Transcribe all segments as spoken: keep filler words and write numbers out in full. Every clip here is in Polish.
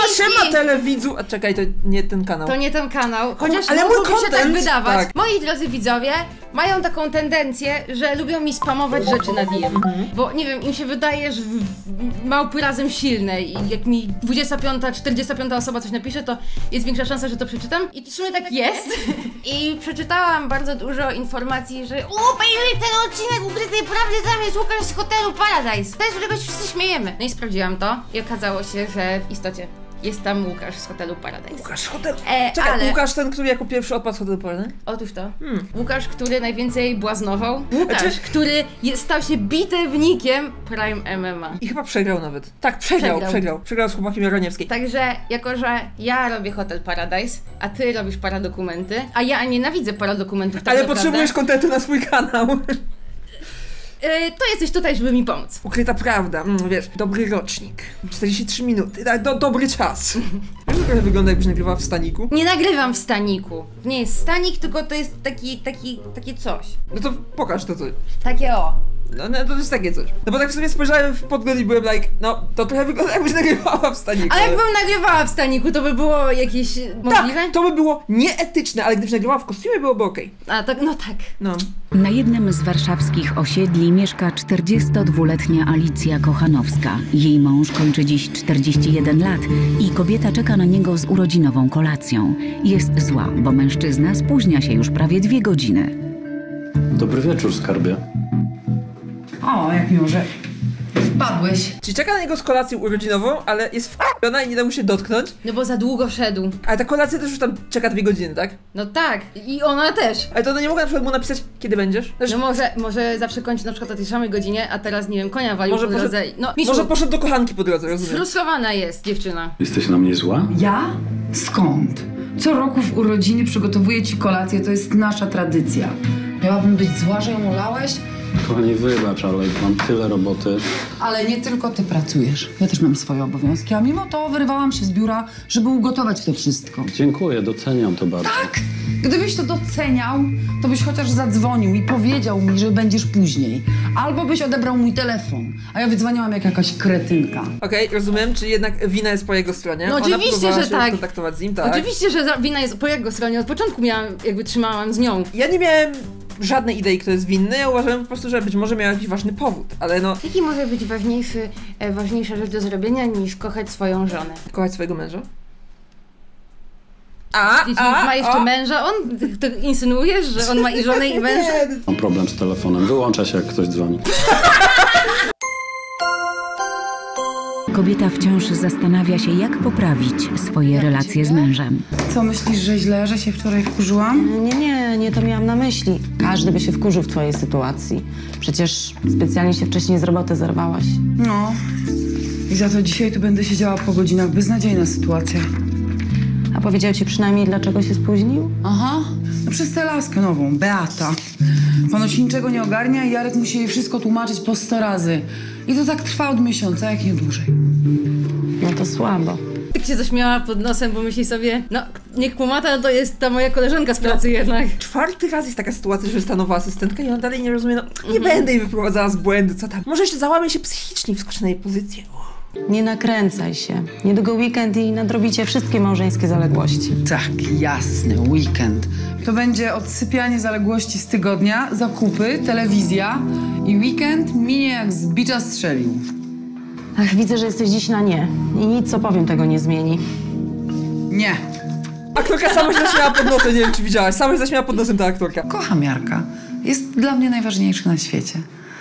siema telewidzu. A czekaj, to nie ten kanał. To nie ten kanał, chociaż ale mój mógłby się tak wydawać. Tak. Moi drodzy widzowie mają taką tendencję, że lubią mi spamować rzeczy na D M. Mhm. Bo nie wiem, im się wydaje, że małpy razem silne i jak mi dwudziesta piąta, czterdziesta piąta osoba coś napisze, to jest większa szansa, że to przeczytam. I w sumie tak jest. I przeczytałam bardzo dużo informacji, że o, pojawia ten odcinek Ukrytej Prawdy, tam jest Łukasz z hotelu Paradise. To jest, z którego się wszyscy śmiejemy. No i sprawdziłam to i okazało się, że w istocie jest tam Łukasz z hotelu Paradise. Łukasz z hotelu. E, Czekaj, ale... Łukasz ten, który jako pierwszy odpadł z hotelu Paradise? Otóż to. Hmm. Łukasz, który najwięcej błaznował. Łukasz, Znaczy... który jest, stał się bitewnikiem Prime M M A. I chyba przegrał nawet. Tak, przegrał, przegrał. Przegrał, przegrał z chłopakiem Jaroniewskiej. Także, jako że ja robię Hotel Paradise, a ty robisz paradokumenty, a ja nienawidzę paradokumentów, tak Ale naprawdę. potrzebujesz kontentu na swój kanał. To jesteś tutaj, żeby mi pomóc. Ukryta prawda, mm, wiesz, dobry rocznik, czterdzieści trzy minuty, tak, do, dobry czas. Wiesz, trochę wygląda, jakbyś nagrywała w staniku? Nie nagrywam w staniku. Nie jest stanik, tylko to jest taki, taki, takie coś. No to pokaż to coś. Takie o. No, no to jest takie coś. No bo tak w sumie spojrzałem w podgląd i byłem like, no to trochę wygląda, jakbyś nagrywała w staniku. A jakbym nagrywała w staniku, to by było jakieś możliwe? Tak, to by było nieetyczne, ale gdybyś nagrywała w kostiumie, byłoby okej. A tak, no tak. No. Na jednym z warszawskich osiedli mieszka czterdziestodwuletnia Alicja Kochanowska. Jej mąż kończy dziś czterdzieści jeden lat i kobieta czeka na niego z urodzinową kolacją. Jest zła, bo mężczyzna spóźnia się już prawie dwie godziny. Dobry wieczór, skarbie. O, jak miło, że wpadłeś. Czyli czeka na niego z kolacją urodzinową, ale jest wkurwiona i nie da mu się dotknąć. No bo za długo szedł. Ale ta kolacja też już tam czeka dwie godziny, tak? No tak. I ona też. Ale to ona nie mogła na przykład mu napisać, kiedy będziesz? Też... No może, może zawsze kończy na przykład o tej samej godzinie, a teraz nie wiem, konia walił Może po drodze. poszedł- No, Miszu, Może poszedł do kochanki po drodze, rozumiem. frustrowana jest dziewczyna. Jesteś na mnie zła? Ja? Skąd? Co roku w urodziny przygotowuję ci kolację, to jest nasza tradycja. Miałabym być zła, że ją olałeś? Kochanie, wybacz, ale mam tyle roboty. Ale nie tylko ty pracujesz. Ja też mam swoje obowiązki, a mimo to wyrywałam się z biura, żeby ugotować to wszystko. Dziękuję, doceniam to bardzo. Tak! Gdybyś to doceniał, to byś chociaż zadzwonił i powiedział mi, że będziesz później. Albo byś odebrał mój telefon, a ja wydzwaniałam jak jakaś kretynka. Okej, okay, rozumiem, czyli jednak wina jest po jego stronie. No Ona oczywiście, próbowała że się tak. kontaktować z nim, tak. Oczywiście, że wina jest po jego stronie. Od początku miałam, jakby trzymałam z nią. Ja nie miałem żadnej idei, kto jest winny. Ja uważałem po prostu, że być może miał jakiś ważny powód, ale no... Jaki może być ważniejszy, e, ważniejsza rzecz do zrobienia niż kochać swoją żonę? Kochać swojego męża? A, Jeśli a, ma jeszcze a. męża, on, to insynuujesz, że on ma i żonę i męża? Mam problem z telefonem. Wyłącza się, jak ktoś dzwoni. Kobieta wciąż zastanawia się, jak poprawić swoje relacje z mężem. Co, myślisz, że źle, że się wczoraj wkurzyłam? Nie, nie, nie to miałam na myśli. Każdy by się wkurzył w twojej sytuacji. Przecież specjalnie się wcześniej z roboty zerwałaś. No. I za to dzisiaj tu będę siedziała po godzinach. Beznadziejna sytuacja. A powiedział ci przynajmniej, dlaczego się spóźnił? Aha. No przez tę laskę nową, Beata. Ponoć niczego nie ogarnia i Jarek musi jej wszystko tłumaczyć po sto razy. I to tak trwa od miesiąca, jak nie dłużej. No to słabo. Tak się zaśmiała pod nosem, bo myśli sobie, no niech pomata to jest ta moja koleżanka z pracy jednak. Czwarty raz jest taka sytuacja, że jest ta nowa asystentka i ona dalej nie rozumie, no nie będę jej wyprowadzała z błędu, co tam. Może jeszcze załamie się psychicznie i wskoczy na jej pozycję. Nie nakręcaj się. Niedługo weekend i nadrobicie wszystkie małżeńskie zaległości. Tak, jasny, weekend. To będzie odsypianie zaległości z tygodnia, zakupy, telewizja i weekend minie jak z bicza strzelił. Ach, widzę, że jesteś dziś na nie. I nic, co powiem, tego nie zmieni. Nie. Aktorka sama się zaśmiała pod nosem, nie wiem czy widziałaś, sama się zaśmiała pod nosem ta aktorka. Kocham Jarka. Jest dla mnie najważniejszy na świecie.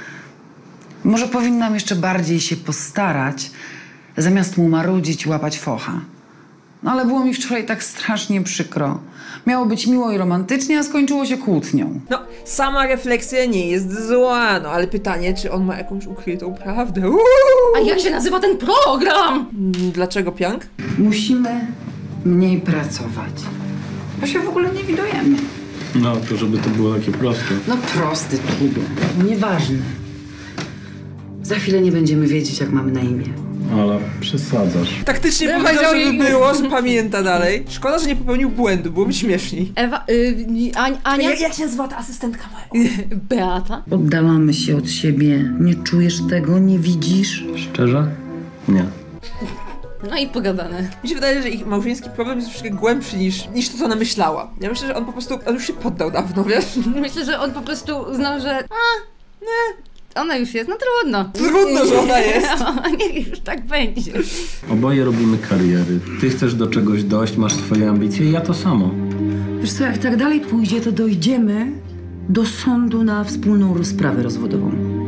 Może powinnam jeszcze bardziej się postarać, zamiast mu marudzić i łapać focha. No ale było mi wczoraj tak strasznie przykro. Miało być miło i romantycznie, a skończyło się kłótnią. No, sama refleksja nie jest zła, no ale pytanie, czy on ma jakąś ukrytą prawdę? Uuu! A jak się nazywa ten program? Dlaczego piank? Musimy mniej pracować, bo się w ogóle nie widujemy. No, to żeby to było takie proste. No prosty, trudny, nieważne. Za chwilę nie będziemy wiedzieć, jak mamy na imię. Ale przesadzasz. Taktycznie Ja powiedział, powiedział żeby jej- było, że pamięta dalej. Szkoda, że nie popełnił błędu, byłoby śmieszniej. Ewa, y, Ań, Ania? Jak, jak się nazywa ta asystentka moja? Beata? Oddalamy się od siebie. Nie czujesz tego? Nie widzisz? Szczerze? Nie. No i pogadane. Mi się wydaje, że ich małżeński problem jest troszkę głębszy niż, niż to, co ona myślała. Ja myślę, że on po prostu, on już się poddał dawno, wiesz? Myślę, że on po prostu uznał, że a, nie, ona już jest, no trudno. Trudno, że ona jest. No, niech już tak będzie. Oboje robimy kariery. Ty chcesz do czegoś dojść, masz swoje ambicje i ja to samo. Wiesz co, jak tak dalej pójdzie, to dojdziemy do sądu na wspólną rozprawę rozwodową.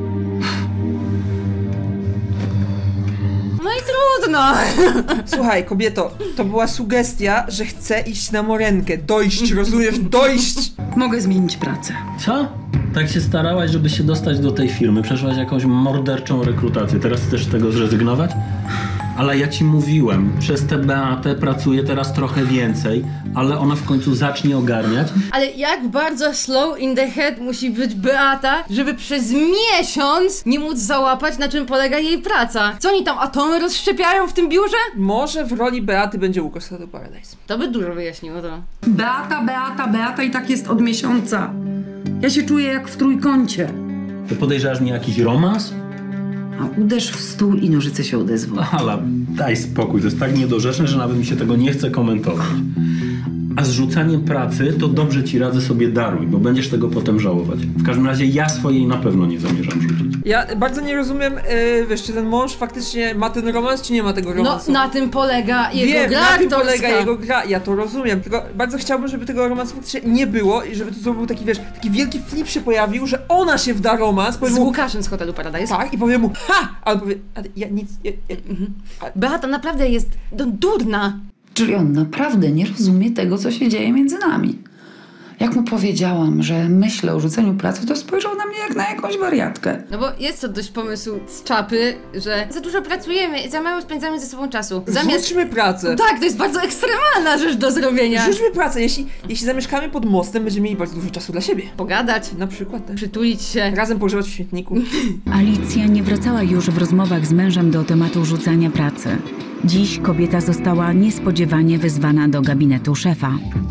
No i trudno. Słuchaj, kobieto, to była sugestia, że chcę iść na morenkę. Dojść, rozumiesz? Dojść! Mogę zmienić pracę. Co? Tak się starałaś, żeby się dostać do tej firmy. Przeszłaś jakąś morderczą rekrutację. Teraz chcesz z tego zrezygnować? Ale ja ci mówiłem, przez tę Beatę pracuję teraz trochę więcej, ale ona w końcu zacznie ogarniać. Ale jak bardzo slow in the head musi być Beata, żeby przez miesiąc nie móc załapać, na czym polega jej praca? Co oni tam atomy rozszczepiają w tym biurze? Może w roli Beaty będzie Łukasz do Paradise. To by dużo wyjaśniło to. Beata, Beata, Beata i tak jest od miesiąca. Ja się czuję jak w trójkącie. To podejrzewasz mnie jakiś romans? A uderz w stół i nożyce się odezwą. Ala, daj spokój, to jest tak niedorzeczne, że nawet mi się tego nie chce komentować. A z rzucaniem pracy to dobrze ci radzę, sobie daruj, bo będziesz tego potem żałować. W każdym razie ja swojej na pewno nie zamierzam rzucić. Ja bardzo nie rozumiem, yy, wiesz, czy ten mąż faktycznie ma ten romans, czy nie ma tego romansu. No, na tym polega jego Wiem, gra na tym aktorska. polega jego gra, ja to rozumiem, tylko bardzo chciałbym, żeby tego romansu faktycznie nie było i żeby to był taki, wiesz, taki wielki flip się pojawił, że ona się wda romans, powiem Z mu, Łukaszem z Hotelu Paradise. tak, i powiem mu, ha! Albo powie, ale ja nic, ja, ja, mhm. Beata naprawdę jest no, durna. Czyli on naprawdę nie rozumie tego, co się dzieje między nami. Jak mu powiedziałam, że myślę o rzuceniu pracy, to spojrzał na mnie jak na jakąś wariatkę. No bo jest to dość pomysł z czapy, że za dużo pracujemy i za mało spędzamy ze sobą czasu. Rzućmy pracę. Tak, to jest bardzo ekstremalna rzecz do zrobienia. Rzućmy pracę, jeśli, jeśli zamieszkamy pod mostem, będziemy mieli bardzo dużo czasu dla siebie. Pogadać, Na przykład, tak. przytulić się. Razem pożywać w śmietniku. Alicja nie wracała już w rozmowach z mężem do tematu rzucania pracy. Dziś kobieta została niespodziewanie wezwana do gabinetu szefa.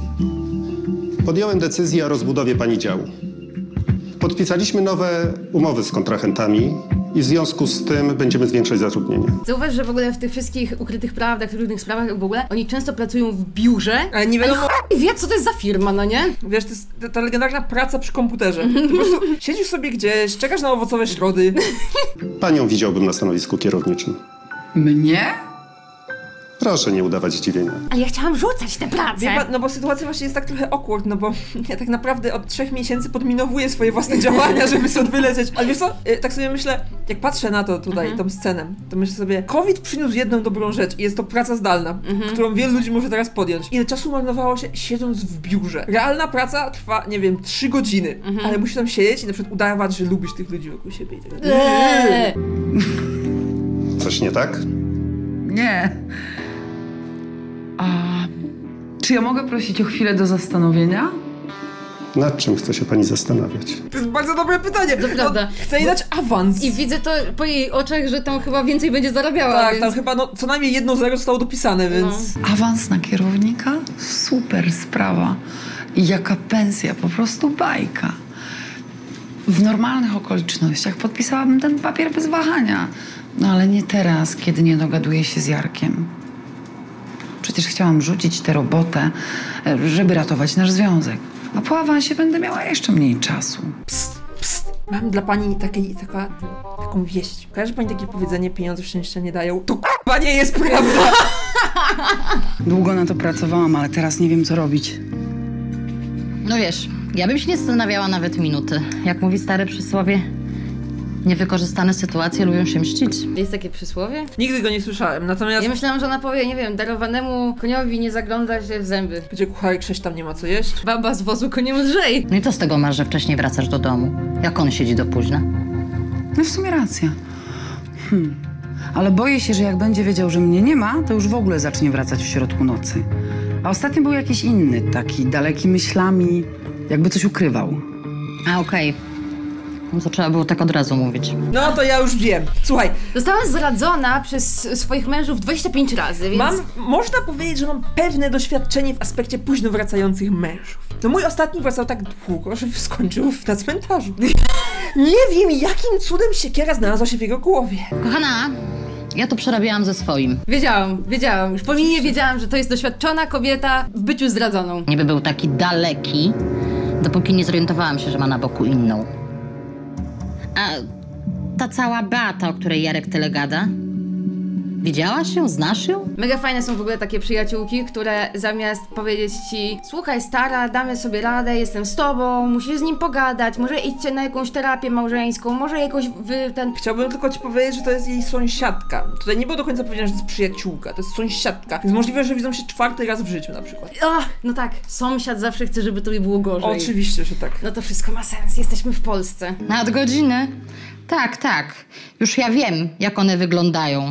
Podjąłem decyzję o rozbudowie pani działu. Podpisaliśmy nowe umowy z kontrahentami i w związku z tym będziemy zwiększać zatrudnienie. Zauważ, że w ogóle w tych wszystkich ukrytych prawdach, w różnych sprawach w ogóle, oni często pracują w biurze, Ale nie wiadomo, i wie, co to jest za firma, no nie? wiesz, to jest ta, ta legendarna praca przy komputerze. Ty po prostu siedzisz sobie gdzieś, czekasz na owocowe środy. Panią widziałbym na stanowisku kierowniczym. Mnie? Proszę nie udawać zdziwienia. Ale ja chciałam rzucać tę pracę. Wie pan, no bo sytuacja właśnie jest tak trochę awkward, no bo ja tak naprawdę od trzech miesięcy podminowuję swoje własne działania, żeby stąd wylecieć. Ale wiesz co, y, tak sobie myślę, jak patrzę na to tutaj, tą scenę, to myślę sobie, COVID przyniósł jedną dobrą rzecz i jest to praca zdalna, którą wielu ludzi może teraz podjąć. Ile czasu marnowało się siedząc w biurze. Realna praca trwa, nie wiem, trzy godziny, ale musisz tam siedzieć i na przykład udawać, że lubisz tych ludzi wokół siebie i tak dalej. Eee. Coś nie tak? Nie. A czy ja mogę prosić o chwilę do zastanowienia? Nad czym chce się pani zastanawiać? To jest bardzo dobre pytanie. To prawda. Chcę jej dać awans. I widzę to po jej oczach, że tam chyba więcej będzie zarabiała, Tak, więc... tam chyba no, co najmniej jedno zero zostało dopisane, więc... Awans na kierownika? Super sprawa. I jaka pensja, po prostu bajka. W normalnych okolicznościach podpisałabym ten papier bez wahania. No ale nie teraz, kiedy nie dogaduję się z Jarkiem. Przecież chciałam rzucić tę robotę, żeby ratować nasz związek. A po awansie będę miała jeszcze mniej czasu. Psst, psst. Mam dla pani takiej, taka, taką wieść. Kojarzy pani takie powiedzenie, pieniądze szczęścia nie dają? To k***a nie jest prawda! Długo na to pracowałam, ale teraz nie wiem, co robić. No wiesz, ja bym się nie zastanawiała nawet minuty. Jak mówi stare przysłowie, niewykorzystane sytuacje lubią się mścić. Jest takie przysłowie? Nigdy go nie słyszałem, natomiast... Ja myślałam, że ona powie, nie wiem, darowanemu koniowi nie zagląda się w zęby. Gdzie kucharek sześć tam nie ma co jeść? Baba z wozu koniem lżej. No i to z tego masz, że wcześniej wracasz do domu. Jak on siedzi do późna. No w sumie racja. Hmm. Ale boję się, że jak będzie wiedział, że mnie nie ma, to już w ogóle zacznie wracać w środku nocy. A ostatnio był jakiś inny, taki daleki myślami, jakby coś ukrywał. A okej. No to trzeba było tak od razu mówić. No to ja już wiem. Słuchaj, Zostałam zdradzona przez swoich mężów dwadzieścia pięć razy, więc... mam, można powiedzieć, że mam pewne doświadczenie w aspekcie późno wracających mężów. No mój ostatni wracał tak długo, że skończył na cmentarzu. Nie wiem, jakim cudem siekiera znalazła się w jego głowie. Kochana, Ja to przerabiałam ze swoim. Wiedziałam, wiedziałam. Już po minie wiedziałam, że to jest doświadczona kobieta w byciu zdradzoną. Niby był taki daleki, dopóki nie zorientowałam się, że ma na boku inną. A ta cała Beata, o której Jarek tyle gada? Widziałaś ją? Znasz ją? Mega fajne są w ogóle takie przyjaciółki, które zamiast powiedzieć ci: słuchaj stara, damy sobie radę, jestem z tobą, musisz z nim pogadać, może idźcie na jakąś terapię małżeńską, może jakoś wy ten... Chciałbym tylko ci powiedzieć, że to jest jej sąsiadka. Tutaj nie było do końca powiedziane, że to jest przyjaciółka, to jest sąsiadka. Jest możliwe, że widzą się czwarty raz w życiu na przykład. Ach, no tak, sąsiad zawsze chce, żeby tobie było gorzej. Oczywiście, że tak. No to wszystko ma sens, jesteśmy w Polsce. Nadgodziny? Tak, tak. Już ja wiem, jak one wyglądają.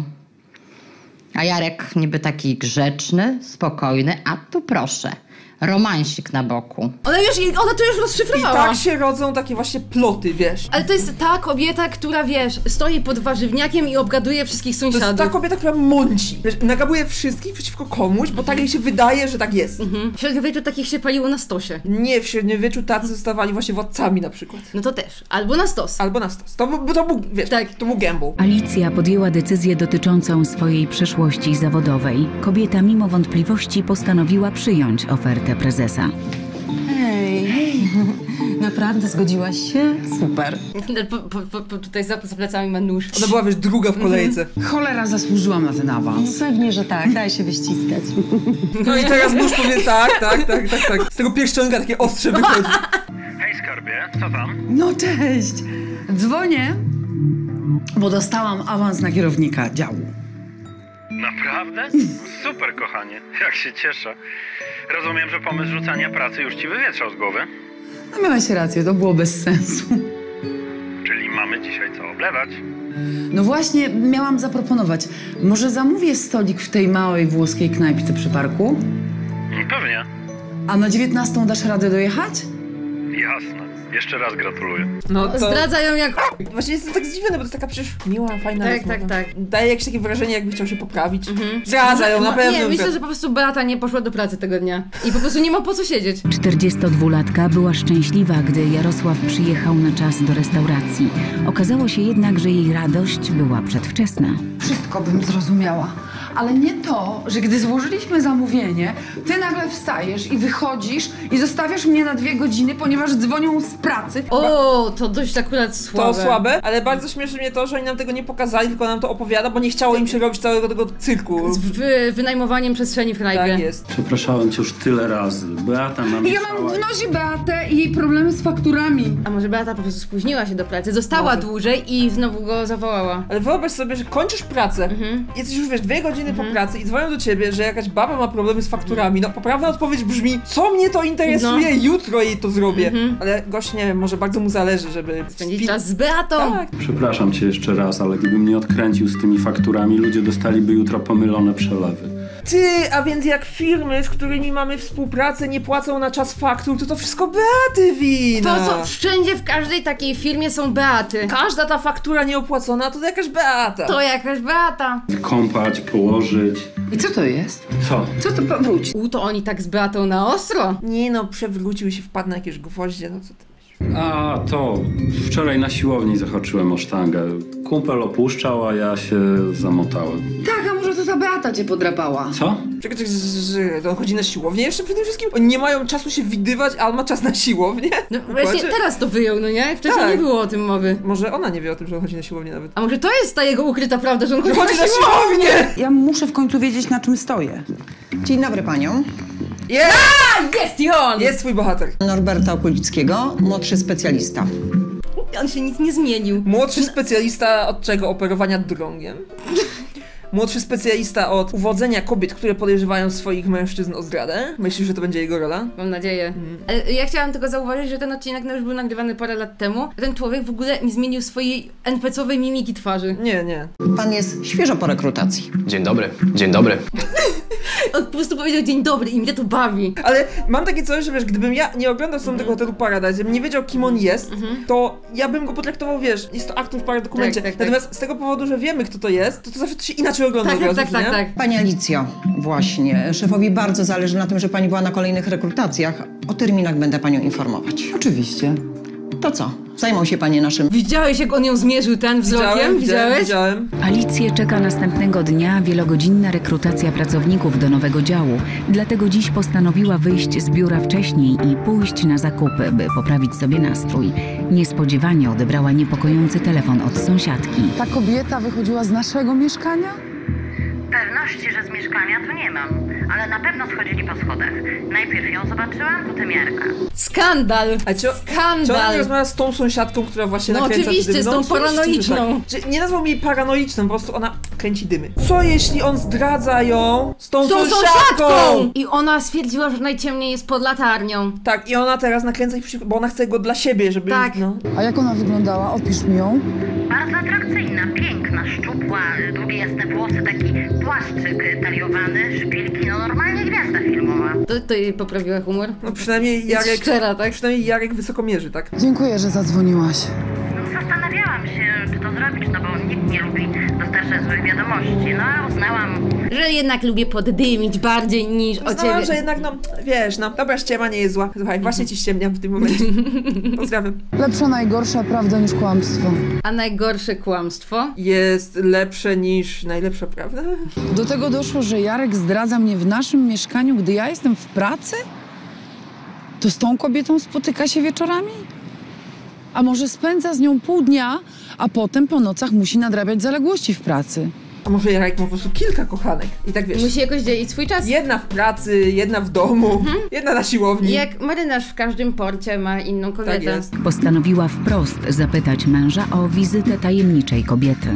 A Jarek niby taki grzeczny, spokojny, a tu proszę, romansik na boku. Ona już, ona to już I rozszyfrowała. tak się rodzą takie właśnie ploty, wiesz. Ale to jest ta kobieta, która, wiesz, stoi pod warzywniakiem i obgaduje wszystkich To sąsiadów. jest ta kobieta, która mąci. Wiesz, nagabuje wszystkich przeciwko komuś, bo tak jej się wydaje, że tak jest. Mhm. W średniowieczu takich się paliło na stosie. Nie, w średniowieczu tacy zostawali właśnie władcami na przykład. No to też. Albo na stos. Albo na stos. To, był- to był, wiesz, Tak. to był gamble. Alicja podjęła decyzję dotyczącą swojej przyszłości zawodowej. Kobieta mimo wątpliwości postanowiła przyjąć ofertę prezesa. Hej, hej. Naprawdę zgodziłaś się? Super. Po, po, po, po, tutaj za, za plecami ma nóż. Ona była, wiesz, druga w kolejce. Cholera, zasłużyłam na ten awans. Pewnie, że tak. Daj się wyściskać. No i teraz nóż powie tak, tak, tak, tak, tak. Z tego pierścionka takie ostrze wychodzi. Hej skarbie, co tam? No cześć! Dzwonię, bo dostałam awans na kierownika działu. Naprawdę? Super, kochanie. Jak się cieszę. Rozumiem, że pomysł rzucania pracy już ci wywietrzał z głowy. No miałaś rację, to było bez sensu. Czyli mamy dzisiaj co oblewać. No właśnie, miałam zaproponować. Może zamówię stolik w tej małej włoskiej knajpce przy parku? Pewnie. A na dziewiętnastą dasz radę dojechać? Jasne. Jeszcze raz gratuluję. No to... Zdradza ją jak... Właśnie jestem tak zdziwiony, bo to jest taka przecież miła, fajna Tak, rozmowa. tak, tak. Daje jakieś takie wrażenie, jakby chciał się poprawić. Zdradza ją, na No, pewno. nie, myślę, że po prostu Beata nie poszła do pracy tego dnia. I po prostu nie ma po co siedzieć. czterdziestodwulatka była szczęśliwa, gdy Jarosław przyjechał na czas do restauracji. Okazało się jednak, że jej radość była przedwczesna. Wszystko bym zrozumiała. Ale nie to, że gdy złożyliśmy zamówienie, ty nagle wstajesz i wychodzisz i zostawiasz mnie na dwie godziny, ponieważ dzwonią z pracy. O, to dość akurat słabe. To słabe, ale bardzo śmieszy mnie to, że oni nam tego nie pokazali, tylko nam to opowiada, bo nie chciało im się robić całego tego cyrku. Z wy, wynajmowaniem przestrzeni w knajpie. Tak jest. Przepraszałem cię już tyle razy. Beata nam I ja mam w nosie Beatę i jej problemy z fakturami. A może Beata po prostu spóźniła się do pracy, została Może. dłużej i znowu go zawołała. Ale wyobraź sobie, że kończysz pracę, Mhm. jesteś już, wiesz, dwie godziny po pracy i dzwonią do ciebie, że jakaś baba ma problemy z fakturami. No, poprawna odpowiedź brzmi: co mnie to interesuje, No. jutro jej to zrobię. Mhm. Ale gość, nie wiem, może bardzo mu zależy, żeby... Spędzić spi- czas z Beatą. Tak. Przepraszam cię jeszcze raz, ale gdybym nie odkręcił z tymi fakturami, ludzie dostaliby jutro pomylone przelewy. Ty, a więc jak firmy, z którymi mamy współpracę, nie płacą na czas faktur, to to wszystko Beaty wina. To co, wszędzie w każdej takiej firmie są Beaty. Każda ta faktura nieopłacona to jakaś Beata. To jakaś Beata. Kąpać, położyć. I co to jest? Co? Co to powróci? U, to oni tak z Beatą na ostro. Nie no, przewrócił się, wpadł na jakieś gwoździe, no co ty myślisz? A, to. Wczoraj na siłowni zahaczyłem o sztangę. Kumpel opuszczał, a ja się zamotałem. Tak, a może to ta Beata cię podrapała? Co? Czekaj, czekaj, że to on chodzi na siłownię jeszcze przede wszystkim? Oni nie mają czasu się widywać, a on ma czas na siłownię? No Układzie? właśnie teraz to wyjął, no nie? Wcześniej Tak. nie było o tym mowy. Może ona nie wie o tym, że on chodzi na siłownię nawet. A może to jest ta jego ukryta prawda, że on chodzi, Chodzi na siłownię! Ja muszę w końcu wiedzieć, na czym stoję. Dzień dobry paniom. Jest! A, jest i on! Jest twój bohater. Norberta Okulickiego, młodszy specjalista. On się nic nie zmienił. Młodszy specjalista od czego? Operowania drągiem? Młodszy specjalista od uwodzenia kobiet, które podejrzewają swoich mężczyzn o zdradę. Myślisz, że to będzie jego rola? Mam nadzieję. Ale ja chciałam tylko zauważyć, że ten odcinek no, już był nagrywany parę lat temu. Ten człowiek w ogóle nie zmienił swojej en pe ce owej mimiki twarzy. Nie, nie. Pan jest świeżo po rekrutacji. Dzień dobry, dzień dobry. On po prostu powiedział dzień dobry i mnie to bawi. Ale mam takie coś, że wiesz, gdybym ja nie oglądał sobie tego hotelu Paradise, gdybym nie wiedział, kim on jest, to ja bym go potraktował, wiesz, jest to aktor w paradokumencie. Tak, tak, tak. Natomiast z tego powodu, że wiemy, kto to jest, to to zawsze to się inaczej ogląda Tak, od tak, razu, tak, nie? tak, tak. Pani Alicjo, właśnie. Szefowi bardzo zależy na tym, że pani była na kolejnych rekrutacjach. O terminach będę panią informować. Oczywiście. To co? Zajmą się panie naszym... Widziałeś, jak on ją zmierzył ten wzrokiem? Widziałem, widziałem, Widziałeś? widziałem. Alicję czeka następnego dnia wielogodzinna rekrutacja pracowników do nowego działu. Dlatego dziś postanowiła wyjść z biura wcześniej i pójść na zakupy, by poprawić sobie nastrój. Niespodziewanie odebrała niepokojący telefon od sąsiadki. Ta kobieta wychodziła z naszego mieszkania? Pewności, że z mieszkania to nie mam, ale na pewno schodzili po schodach. Najpierw ją zobaczyłam, potem Jarka. Skandal! A czy, Skandal! czy ona nie rozmawia z tą sąsiadką, która właśnie No nakręca oczywiście, dymy? z No tą oczywiście, paranoiczną. że tak. Czy nie nazwał jej paranoiczną, po prostu ona kręci dymy. Co jeśli on zdradza ją z tą, Z tą sąsiadką? sąsiadką! I ona stwierdziła, że najciemniej jest pod latarnią. Tak, i ona teraz nakręca ich, bo ona chce go dla siebie, żeby... Tak. No. A jak ona wyglądała? Opisz mi ją. Bardzo atrakcyjna, piękna, szczupła, długie jasne włosy, taki płaszczyk taliowany, szpilki, no normalnie gwiazda filmowa. To, to jej poprawiła humor? No przynajmniej Jarek... Szczera, tak? Przynajmniej Jarek wysoko mierzy, tak? Dziękuję, że zadzwoniłaś. No, zastanawiałam się, czy to zrobić, no bo nikt nie lubi dostarczać złych wiadomości, no ale uznałam... Że jednak lubię poddymić bardziej niż o Uznałam, ciebie. że jednak, no, wiesz, no, dobra ściema nie jest zła. Słuchaj, właśnie ci ściemniam w tym momencie. Pozdrawiam. Lepsza najgorsza prawda niż kłamstwo. A najgorsze kłamstwo? Jest lepsze niż najlepsza prawda? Do tego doszło, że Jarek zdradza mnie w naszym mieszkaniu, gdy ja jestem w pracy? To z tą kobietą spotyka się wieczorami? A może spędza z nią pół dnia, a potem po nocach musi nadrabiać zaległości w pracy? A może Jarek ma po prostu kilka kochanek i tak wiesz... Musi jakoś dzielić swój czas. Jedna w pracy, jedna w domu, mhm. jedna na siłowni. Jak marynarz w każdym porcie ma inną kobietę. Tak jest. Postanowiła wprost zapytać męża o wizytę tajemniczej kobiety.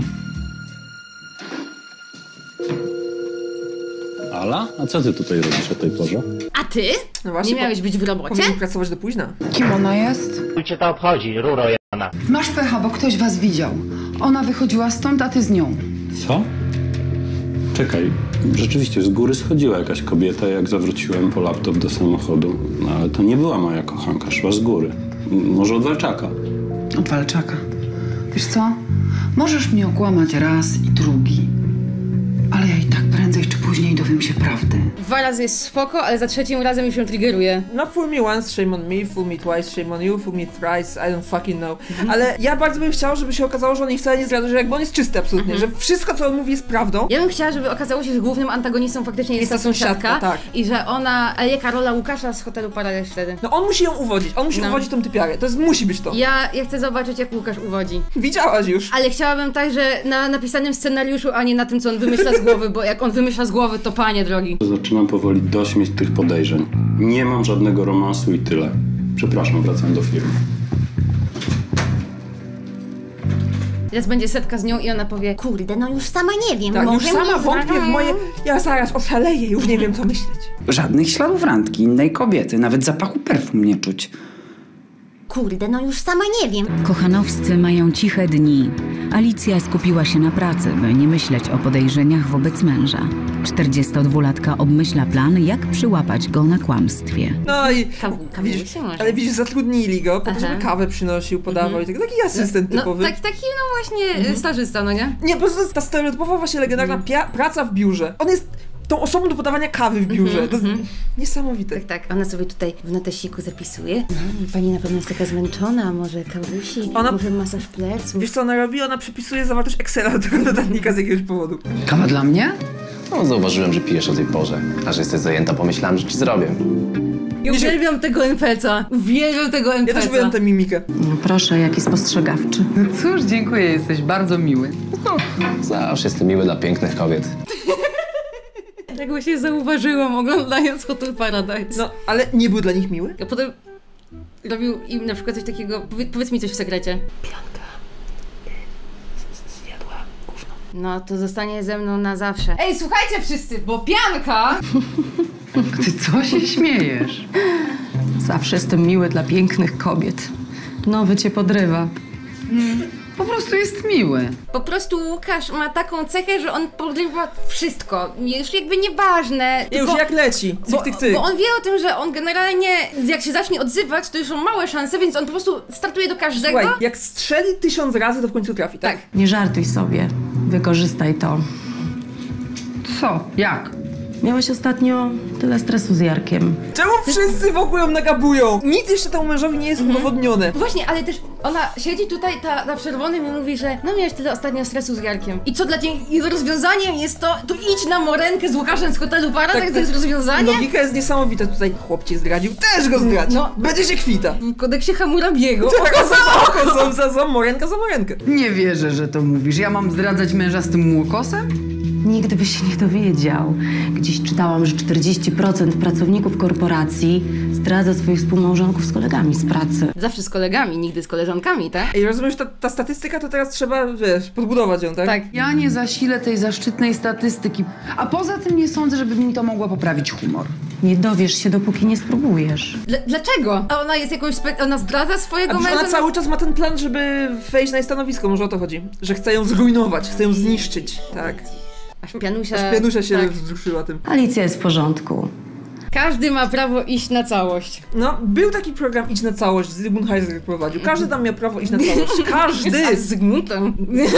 Ala? A co ty tutaj robisz o tej porze? A ty? No właśnie, nie miałeś być w robocie? Powinien pracować do późna. Kim ona jest? Chuj cię to obchodzi, ruro jana. Masz pecha, bo ktoś was widział. Ona wychodziła stąd, a ty z nią. Co? Czekaj, rzeczywiście z góry schodziła jakaś kobieta, jak zawróciłem po laptop do samochodu. No ale to nie była moja kochanka, szła z góry. M- Może od Walczaka. Od Walczaka. Wiesz co? Możesz mnie okłamać raz i drugi. Ale ja i tak prędzej czy później dowiem się prawdy. Dwa razy jest spoko, ale za trzecim razem już ją triggeruje. No fool me once, shame on me, fool me twice, shame on you, fool me thrice, I don't fucking know. Mhm. Ale ja bardzo bym chciała, żeby się okazało, że on jej wcale nie zdradza, że jakby on jest czysty absolutnie, mhm. że wszystko co on mówi jest prawdą. Ja bym chciała, żeby okazało się, że głównym antagonistą faktycznie jest, jest ta sąsiadka, sąsiadka tak. I że ona, ale jaka rola Łukasza z hotelu Paradise wtedy? No on musi ją uwodzić, on musi no. uwodzić tą typiarę, to jest, musi być to. Ja, ja chcę zobaczyć, jak Łukasz uwodzi. Widziałaś już. Ale chciałabym tak, że na napisanym scenariuszu, a nie na tym, co on wymyśla z głowy, bo jak on wymyśla z głowy, to panie drogi. Zaczynam powoli dość mieć tych podejrzeń. Nie mam żadnego romansu i tyle. Przepraszam, wracam do firmy. Teraz będzie setka z nią i ona powie, kurde, no już sama nie wiem, tak, może już sama wątpię w moje... Ja zaraz oszaleję, już nie wiem co myśleć. Żadnych śladów randki, innej kobiety, nawet zapachu perfum nie czuć. Kurde, no już sama nie wiem. Kochanowscy mają ciche dni. Alicja skupiła się na pracy, by nie myśleć o podejrzeniach wobec męża. czterdziestodwulatka obmyśla plan, jak przyłapać go na kłamstwie. No i Kaw, widzisz, ale widzisz, zatrudnili go po to, żeby kawę przynosił, podawał mhm. i tak. Taki asystent no, typowy. No, taki, taki no właśnie mhm. stażysta, no nie? Nie, po prostu ta stereotypowa właśnie legendarna mhm. praca w biurze. On jest tą osobą do podawania kawy w biurze. Mm-hmm, to jest mm-hmm. niesamowite. Tak, tak. Ona sobie tutaj w notesiku zapisuje. No, pani na pewno jest taka zmęczona, może kawusi, ona... może masaż pleców. Wiesz co ona robi? Ona przepisuje zawartość Excela do tego notatnika z jakiegoś powodu. Kawa dla mnie? No, zauważyłem, że pijesz o tej porze. A że jesteś zajęta, pomyślałem, że ci zrobię. Ja uwielbiam tego en pe ce a. Uwielbiam tego en pe ce a. Ja też uwielbiam tę mimikę. No, proszę, jaki spostrzegawczy. No cóż, dziękuję, jesteś bardzo miły. No, zawsze jestem miły dla pięknych kobiet. Jak właśnie zauważyłam, oglądając Hotel Paradise. No, ale nie był dla nich miły? A potem robił im na przykład coś takiego, powiedz, powiedz mi coś w sekrecie. Pianka zjadła gówno. No, to zostanie ze mną na zawsze. Ej, słuchajcie wszyscy, bo pianka... Ty co się śmiejesz? Zawsze jestem miły dla pięknych kobiet. Nowy cię podrywa. Hmm. Po prostu jest miły. Po prostu Łukasz ma taką cechę, że on podrywa wszystko. Już jakby nieważne. I już jak leci. Cyk, bo, cyk, cyk. bo on wie o tym, że on generalnie, jak się zacznie odzywać, to już są małe szanse, więc on po prostu startuje do każdego. Słuchaj, jak strzeli tysiąc razy, to w końcu trafi, tak? tak. Nie żartuj sobie. Wykorzystaj to. Co? Jak? Miałeś ostatnio tyle stresu z Jarkiem. Czemu wszyscy wokół ją nagabują? Nic jeszcze temu mężowi nie jest udowodnione. Właśnie, ale też ona siedzi tutaj ta, na czerwonym i mówi, że no miałeś tyle ostatnio stresu z Jarkiem. I co dla ciebie i rozwiązaniem jest to, to idź na morenkę z Łukaszem z hotelu Para, tak, tak to jest rozwiązanie? Logika jest niesamowita tutaj. Chłop cię zdradził, też go zdradzi. No, będzie się kwita. W kodeksie Hammurabiego. Oko za oko, za, za, za morenka za morenkę. Nie wierzę, że to mówisz. Ja mam zdradzać męża z tym młokosem? Nigdy byś się nie dowiedział. Gdzieś czytałam, że czterdzieści procent pracowników korporacji zdradza swoich współmałżonków z kolegami z pracy. Zawsze z kolegami, nigdy z koleżankami, tak? I rozumiesz, ta, ta statystyka to teraz trzeba, wiesz, podbudować ją, tak? Tak. Ja nie zasilę tej zaszczytnej statystyki. A poza tym nie sądzę, żeby mi to mogło poprawić humor. Nie dowiesz się, dopóki nie spróbujesz. Dl- dlaczego? A ona jest jakąś... Spe- ona zdradza swojego A męża? ona cały czas ma ten plan, żeby wejść na jej stanowisko, może o to chodzi. Że chce ją zrujnować, chce ją zniszczyć, tak. Aż pianusia... Aż pianusia się tak. wzruszyła tym. Alicja jest w porządku. Każdy ma prawo iść na całość. No, był taki program Idź na całość, Zygmunt Heiser prowadził. Każdy tam miał prawo iść na całość. Każdy! Z Zygmuntem.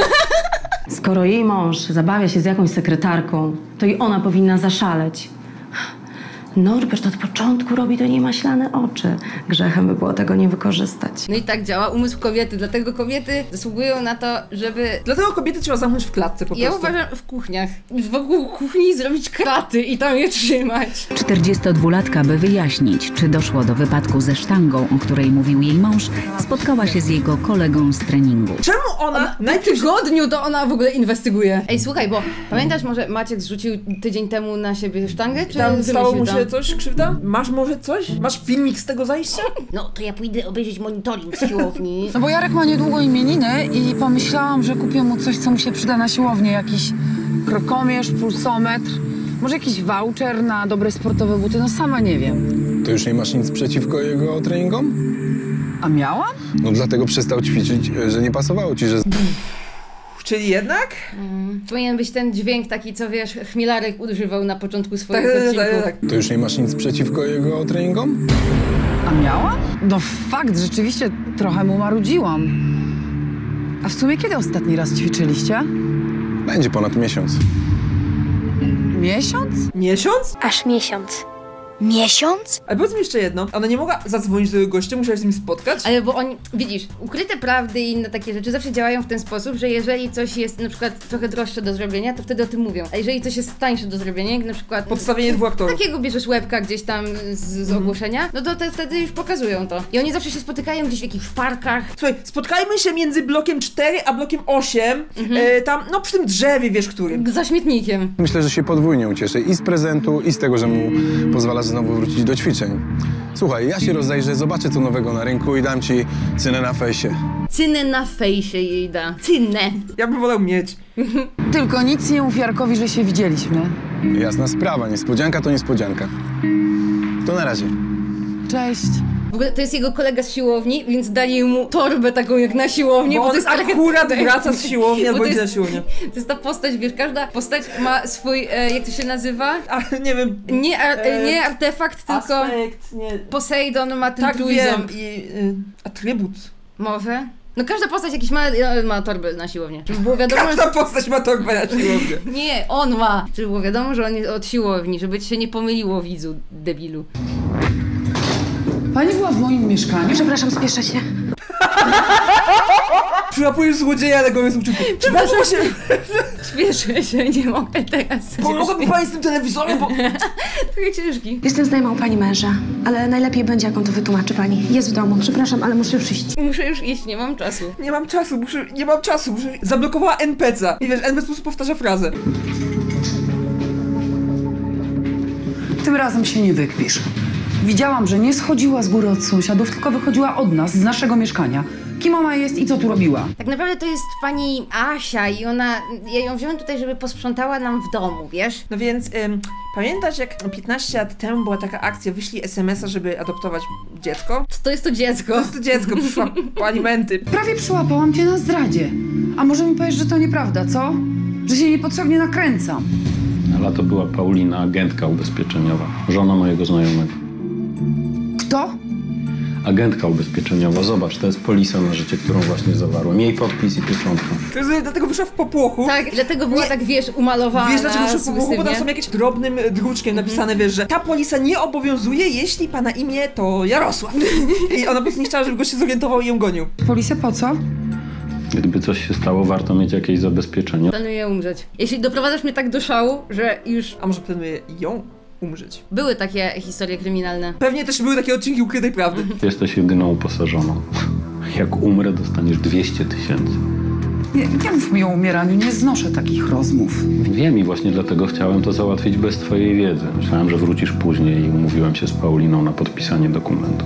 Skoro jej mąż zabawia się z jakąś sekretarką, to i ona powinna zaszaleć. Norbert od początku robi do niej maślane oczy. Grzechem by było tego nie wykorzystać. No i tak działa umysł kobiety, dlatego kobiety zasługują na to, żeby... Dlatego kobiety trzeba zamknąć w klatce po ja prostu. Ja uważam w kuchniach. Wokół kuchni zrobić kraty i tam je trzymać. czterdziestodwulatka, by wyjaśnić, czy doszło do wypadku ze sztangą, o której mówił jej mąż, spotkała się z jego kolegą z treningu. Czemu ona... ona najpierw... W tygodniu to ona w ogóle inwestyguje. Ej, słuchaj, bo pamiętasz może Maciek zrzucił tydzień temu na siebie sztangę? Czy tam stało mu się tam? coś, krzywda? Masz może coś? Masz filmik z tego zajścia? No to ja pójdę obejrzeć monitoring z siłowni. No bo Jarek ma niedługo imieniny i pomyślałam, że kupię mu coś, co mu się przyda na siłownię. Jakiś krokomierz, pulsometr, może jakiś voucher na dobre sportowe buty, no sama nie wiem. To już nie masz nic przeciwko jego treningom? A miałam? No dlatego przestał ćwiczyć, że nie pasowało ci, że... Czyli jednak? Mm. Powinien być ten dźwięk taki, co wiesz, Chmielarek używał na początku swoich tak, odcinków. Tak, tak, tak. To już nie masz nic przeciwko jego treningom? A miałam? No fakt, rzeczywiście trochę mu marudziłam. A w sumie kiedy ostatni raz ćwiczyliście? Będzie ponad miesiąc. Miesiąc? Miesiąc? Aż miesiąc. Miesiąc? Ale powiedz mi jeszcze jedno, ona nie mogła zadzwonić do tego gościa, musiała się z nim spotkać? Ale bo oni, widzisz, ukryte prawdy i inne takie rzeczy zawsze działają w ten sposób, że jeżeli coś jest na przykład trochę droższe do zrobienia, to wtedy o tym mówią. A jeżeli coś jest tańsze do zrobienia, jak na przykład... Podstawienie dwóch aktorów. Takiego bierzesz łebka gdzieś tam z, z ogłoszenia, no to te, wtedy już pokazują to. I oni zawsze się spotykają gdzieś w jakichś parkach. Słuchaj, spotkajmy się między blokiem cztery a blokiem osiem, mhm. e, tam, no przy tym drzewie, wiesz którym. Za śmietnikiem. Myślę, że się podwójnie ucieszy i z prezentu, i z tego, że mu pozwala znowu wrócić do ćwiczeń. Słuchaj, ja się rozejrzę, zobaczę co nowego na rynku i dam ci cynę na fejsie. Cynę na fejsie jej da. Cynę. Ja bym wolał mieć. Tylko nic nie mów Jarkowi, że się widzieliśmy. Jasna sprawa, niespodzianka to niespodzianka. To na razie. Cześć. W ogóle to jest jego kolega z siłowni, więc daje mu torbę taką jak na siłownię, bo, bo on to jest akurat wraca z siłowni albo idzie na siłownię. To jest ta postać, wiesz, każda postać ma swój, e, jak to się nazywa? A, nie wiem. Nie, ar, e, nie artefakt, tylko aspekt, nie. Poseidon ma ten tak, trójząb. Wiem. I y, atrybut. Może? No każda postać jakiś ma, ma torbę na siłownię. Żeby było wiadomo, każda że... postać ma torbę na siłownię. Nie, on ma. Żeby było wiadomo, że on jest od siłowni, żeby ci się nie pomyliło, widzu, debilu. Pani była w moim mieszkaniu? Przepraszam, spieszę się. Przyłapujesz złodzieja, ale go jest uczucie. Przepraszam się. Śpieszę się, nie mogę teraz. Pomogłaby pani z tym telewizorem, bo... Trochę ciężki. Jestem znajomą pani męża, ale najlepiej będzie, jak on to wytłumaczy pani. Jest w domu, przepraszam, ale muszę już iść. Muszę już iść, nie mam czasu. Nie mam czasu, muszę, nie mam czasu, muszę... Zablokowała en pe ce a. I wiesz, en pe ce po prostu powtarza frazę. Tym razem się nie wykpisz. Widziałam, że nie schodziła z góry od sąsiadów, tylko wychodziła od nas, z naszego mieszkania. Kim ona jest i co tu robiła? Tak naprawdę to jest pani Asia i ona... Ja ją wziąłem tutaj, żeby posprzątała nam w domu, wiesz? No więc, ym, pamiętasz jak piętnaście lat temu była taka akcja, wyślij es em es a, żeby adoptować dziecko? Co to jest to dziecko? To jest to dziecko, przyszła po alimenty. Prawie przyłapałam cię na zdradzie. A może mi powiesz, że to nieprawda, co? Że się niepotrzebnie nakręcam. Ale to była Paulina, agentka ubezpieczeniowa, żona mojego znajomego. Kto? agentka ubezpieczeniowa. Zobacz, to jest polisa na życie, którą właśnie zawarłem. Jej podpis i pieczątka. To jest, dlatego wyszła w popłochu. Tak, dlatego była nie. tak, wiesz, umalowana. Wiesz, dlaczego wyszła w popłochu? Bo tam są jakieś drobnym druczkiem napisane, wiesz, że ta polisa nie obowiązuje, jeśli pana imię to Jarosław. I ona po prostu nie chciała, żeby gość się zorientował i ją gonił. Polisa po co? Gdyby coś się stało, warto mieć jakieś zabezpieczenie. Planuję umrzeć. Jeśli doprowadzasz mnie tak do szału, że już... A może planuję ją umrzeć? Były takie historie kryminalne. Pewnie też były takie odcinki ukrytej prawdy. Jesteś jedyną uposażoną. Jak umrę, dostaniesz dwieście tysięcy. Nie, nie mów mi o umieraniu, nie znoszę takich rozmów. Wiem i właśnie dlatego chciałem to załatwić bez twojej wiedzy. Myślałem, że wrócisz później i umówiłem się z Pauliną na podpisanie dokumentu.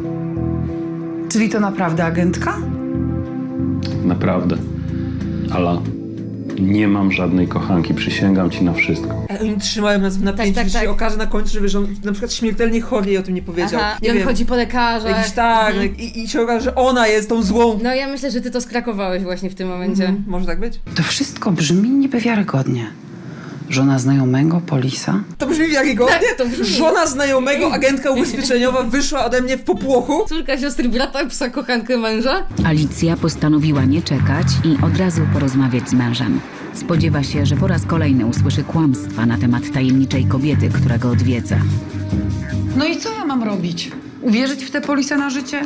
Czyli to naprawdę agentka? Naprawdę. Ala, nie mam żadnej kochanki, przysięgam ci na wszystko. Ale oni trzymają nas w napięciu, tak, tak, że się tak. okaże na końcu, że, że on na przykład śmiertelnie chory i o tym nie powiedział. Aha, nie i on wiem. chodzi po lekarzach. Jakiś tak, mhm. i, i się okaże, że ona jest tą złą. No ja myślę, że ty to skrakowałeś właśnie w tym momencie. Mhm. Może tak być? To wszystko brzmi niby wiarygodnie. Żona znajomego, polisa? To brzmi wiarygodnie? Tak, to brzmi. Żona znajomego, agentka ubezpieczeniowa wyszła ode mnie w popłochu? Córka siostry brata, psa kochankę męża? Alicja postanowiła nie czekać i od razu porozmawiać z mężem. Spodziewa się, że po raz kolejny usłyszy kłamstwa na temat tajemniczej kobiety, która go odwiedza. No i co ja mam robić? Uwierzyć w tę polisę na życie?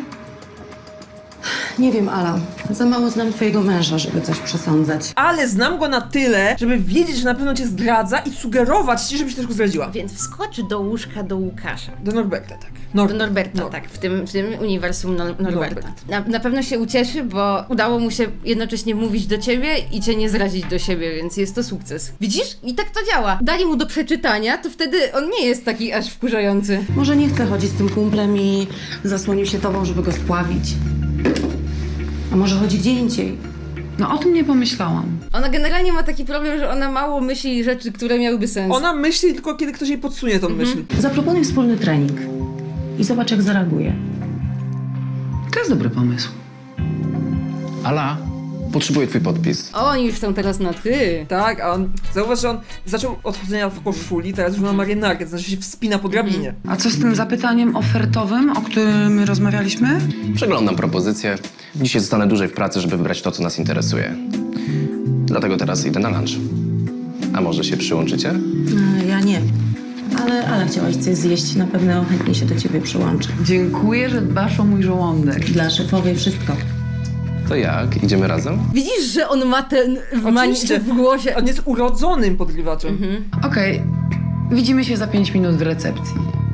Nie wiem, Ala. Za mało znam twojego męża, żeby coś przesądzać. Ale znam go na tyle, żeby wiedzieć, że na pewno cię zdradza i sugerować ci, żebyś też go zdradziła. Więc wskocz do łóżka do Łukasza. Do Norberta, tak. Nor do Norberta, Nor tak. W tym, w tym uniwersum Nor Norberta. Norbert. Na, na pewno się ucieszy, bo udało mu się jednocześnie mówić do ciebie i cię nie zrazić do siebie, więc jest to sukces. Widzisz? I tak to działa. Dali mu do przeczytania, to wtedy on nie jest taki aż wkurzający. Może nie chce chodzić z tym kumplem i zasłonił się tobą, żeby go spławić. A może chodzi gdzie indziej? No o tym nie pomyślałam. Ona generalnie ma taki problem, że ona mało myśli rzeczy, które miałyby sens. Ona myśli tylko, kiedy ktoś jej podsunie tą mhm. myśl. Zaproponuj wspólny trening i zobacz, jak zareaguje. To jest dobry pomysł. Ala, potrzebuję twój podpis. O, oni już są teraz na ty. Tak, a on, zauważ, że on zaczął od chodzenia w koszuli, teraz już ma marynarkę, to znaczy się wspina po drabinie. A co z tym zapytaniem ofertowym, o którym rozmawialiśmy? Przeglądam propozycję. Dzisiaj zostanę dłużej w pracy, żeby wybrać to, co nas interesuje. Dlatego teraz idę na lunch. A może się przyłączycie? No, ja nie. Ale, ale chciałaś coś zjeść, na pewno chętnie się do ciebie przyłączę. Dziękuję, że dbasz o mój żołądek. Dla szefowej wszystko. To jak? Idziemy razem? Widzisz, że on ma ten manier w głosie. On jest urodzonym podrywaczem. Mhm. Okej, okay. Widzimy się za pięć minut w recepcji.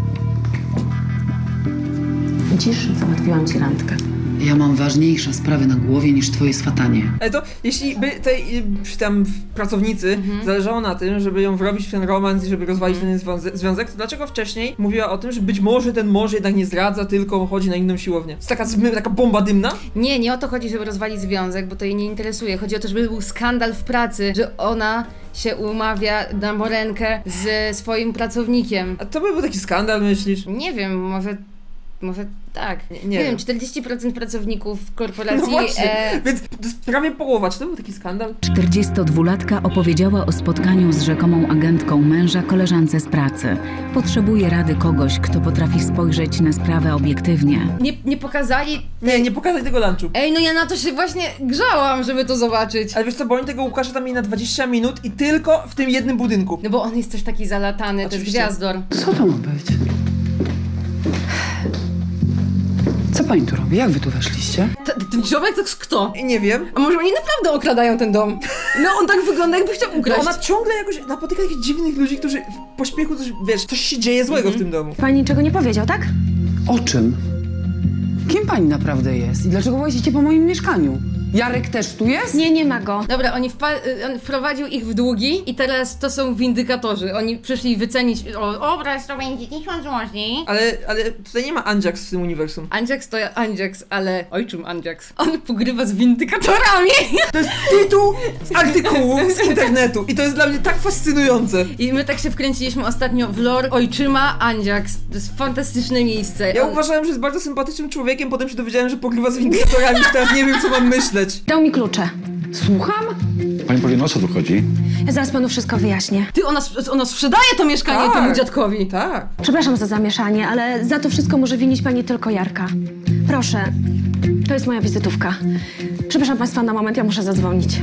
Widzisz, załatwiłam ci randkę. Ja mam ważniejsze sprawy na głowie niż twoje swatanie. Ale to, jeśli by tej tam pracownicy mhm. zależało na tym, żeby ją wrobić w ten romans i żeby rozwalić mhm. ten związek, to dlaczego wcześniej mówiła o tym, że być może ten mąż jednak nie zdradza, tylko chodzi na inną siłownię? To jest taka, taka bomba dymna? Nie, nie o to chodzi, żeby rozwalić związek, bo to jej nie interesuje. Chodzi o to, żeby był skandal w pracy, że ona się umawia na morenkę ze swoim pracownikiem. A to by był taki skandal, myślisz? Nie wiem, może... Może tak. Nie, nie, nie wiem, czterdzieści procent pracowników w korporacji... No właśnie, e... więc to jest prawie połowa. Czy to był taki skandal? czterdziestodwulatka opowiedziała o spotkaniu z rzekomą agentką męża koleżance z pracy. Potrzebuje rady kogoś, kto potrafi spojrzeć na sprawę obiektywnie. Nie, nie pokazali... Nie, nie pokazali tego lunchu. Ej, no ja na to się właśnie grzałam, żeby to zobaczyć. Ale wiesz co, bo oni tego Łukasza tam mieli na dwadzieścia minut i tylko w tym jednym budynku. No bo on jest też taki zalatany, to jest gwiazdor. Co to ma być? Co pani tu robi? Jak wy tu weszliście? Ten ziomek to kto? Nie wiem. A może oni naprawdę okradają ten dom? No on tak wygląda, jakby chciał ukraść. No ona ciągle jakoś napotyka takich dziwnych ludzi, którzy w pośpiechu coś, wiesz, coś się dzieje złego mm-hmm. w tym domu. Pani niczego nie powiedział, tak? O czym? Kim pani naprawdę jest? I dlaczego łazicie po moim mieszkaniu? Jarek też tu jest? Nie, nie ma go. Dobra, oni on wprowadził ich w długi i teraz to są windykatorzy. Oni przyszli wycenić, o, obraz to będzie tysiąc złotych. Ale, ale tutaj nie ma Anjax w tym uniwersum. Anjax to Anjax, ale ojczym Anjax. On pogrywa z windykatorami. To jest tytuł z artykułu z internetu i to jest dla mnie tak fascynujące. I my tak się wkręciliśmy ostatnio w lore ojczyma Anjax. To jest fantastyczne miejsce. Ja On... uważałem, że jest bardzo sympatycznym człowiekiem, potem się dowiedziałem, że pogrywa z windykatorami, teraz nie wiem, co mam myśleć. Dał mi klucze. Słucham? Pani Paulino, o co tu chodzi? Ja zaraz panu wszystko wyjaśnię. Ty, ona, ona sprzedaje to mieszkanie tak, temu dziadkowi. Tak. Przepraszam za zamieszanie, ale za to wszystko może winić pani tylko Jarka. Proszę, to jest moja wizytówka. Przepraszam państwa na moment, ja muszę zadzwonić.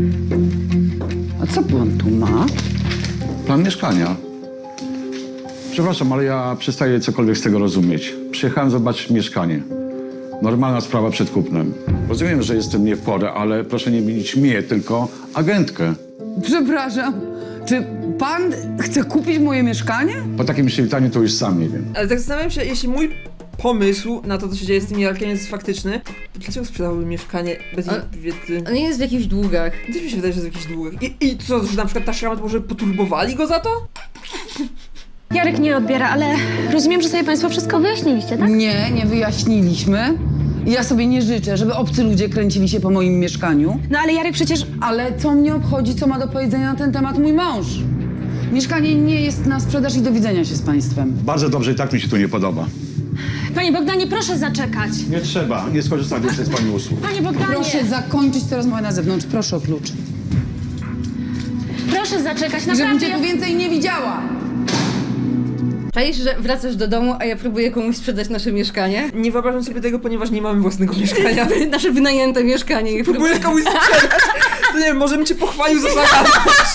A co pan tu ma? Plan mieszkania. Przepraszam, ale ja przestaję cokolwiek z tego rozumieć. Przyjechałem zobaczyć mieszkanie. Normalna sprawa przed kupnem. Rozumiem, że jestem nie w porę, ale proszę nie mylić mnie, tylko agentkę. Przepraszam, czy pan chce kupić moje mieszkanie? Po takim przywitaniu to już sam nie wiem. Ale tak zastanawiam się, jeśli mój pomysł na to, co się dzieje z tym Jarkiem jest faktyczny, to dlaczego sprzedałby mieszkanie bez jej wiedzy? On nie jest w jakichś długach. Też mi się wydaje, że jest w jakichś długach. I, I co, że na przykład ta szrama, może poturbowali go za to? Jarek nie odbiera, ale rozumiem, że sobie państwo wszystko wyjaśniliście, tak? Nie, nie wyjaśniliśmy. Ja sobie nie życzę, żeby obcy ludzie kręcili się po moim mieszkaniu. No ale Jarek przecież... Ale co mnie obchodzi, co ma do powiedzenia na ten temat mój mąż? Mieszkanie nie jest na sprzedaż i do widzenia się z państwem. Bardzo dobrze, i tak mi się tu nie podoba. Panie Bogdanie, proszę zaczekać. Nie trzeba, nie skorzystam więcej z pani usług. Panie Bogdanie! Proszę zakończyć tę rozmowę na zewnątrz. Proszę o klucz. Proszę zaczekać, naprawdę. Żebym cię tu więcej nie widziała. Czaisz, że wracasz do domu, a ja próbuję komuś sprzedać nasze mieszkanie? Nie wyobrażam sobie tego, ponieważ nie mamy własnego mieszkania. Nasze wynajęte mieszkanie. Próbuję komuś sprzedać. To nie wiem, może bym cię pochwalił za zagadność.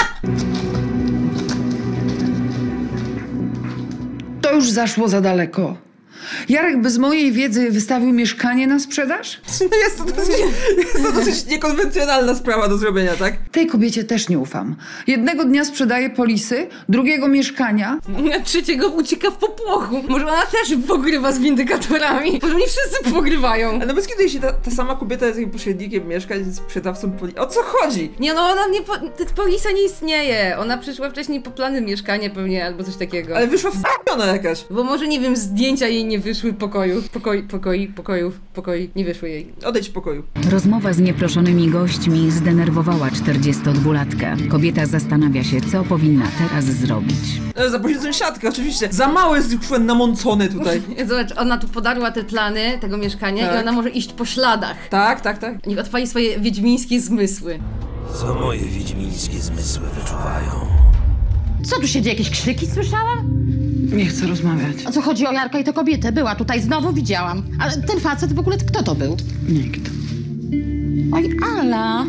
To już zaszło za daleko. Jarek bez mojej wiedzy wystawił mieszkanie na sprzedaż? No jest to dosyć, jest to dosyć niekonwencjonalna sprawa do zrobienia, tak? Tej kobiecie też nie ufam. Jednego dnia sprzedaje polisy, drugiego mieszkania. A trzeciego ucieka w popłochu. Może ona też pogrywa z windykatorami. Może oni wszyscy pogrywają. Ale bez kiedy jeśli ta, ta sama kobieta jest takim pośrednikiem mieszkań, jest sprzedawcą polisy. O co chodzi? Nie no, ona nie... Po... Polisa nie istnieje. Ona przyszła wcześniej po plany mieszkania pewnie, albo coś takiego. Ale wyszła w***ona jakaś. Bo może, nie wiem, zdjęcia jej nie wyszły pokoju, pokoi, pokoi, pokojów, pokoi, nie wyszły jej. Odejdź w pokoju. Rozmowa z nieproszonymi gośćmi zdenerwowała czterdziestodwulatkę. Kobieta zastanawia się, co powinna teraz zrobić. E, Zaprosić sąsiadkę, oczywiście. Za małe jest już namącone tutaj. Zobacz, ona tu podarła te plany tego mieszkania tak. i ona może iść po śladach. Tak, tak, tak. Niech odpali swoje wiedźmińskie zmysły. Co moje wiedźmińskie zmysły wyczuwają? Co tu się dzieje? Jakieś krzyki słyszałam? Nie chcę rozmawiać. O co chodzi o Jarka i tę kobietę? Była tutaj, znowu widziałam. Ale ten facet w ogóle, kto to był? Nikt. Oj, Ala.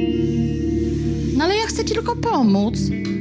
No ale ja chcę ci tylko pomóc.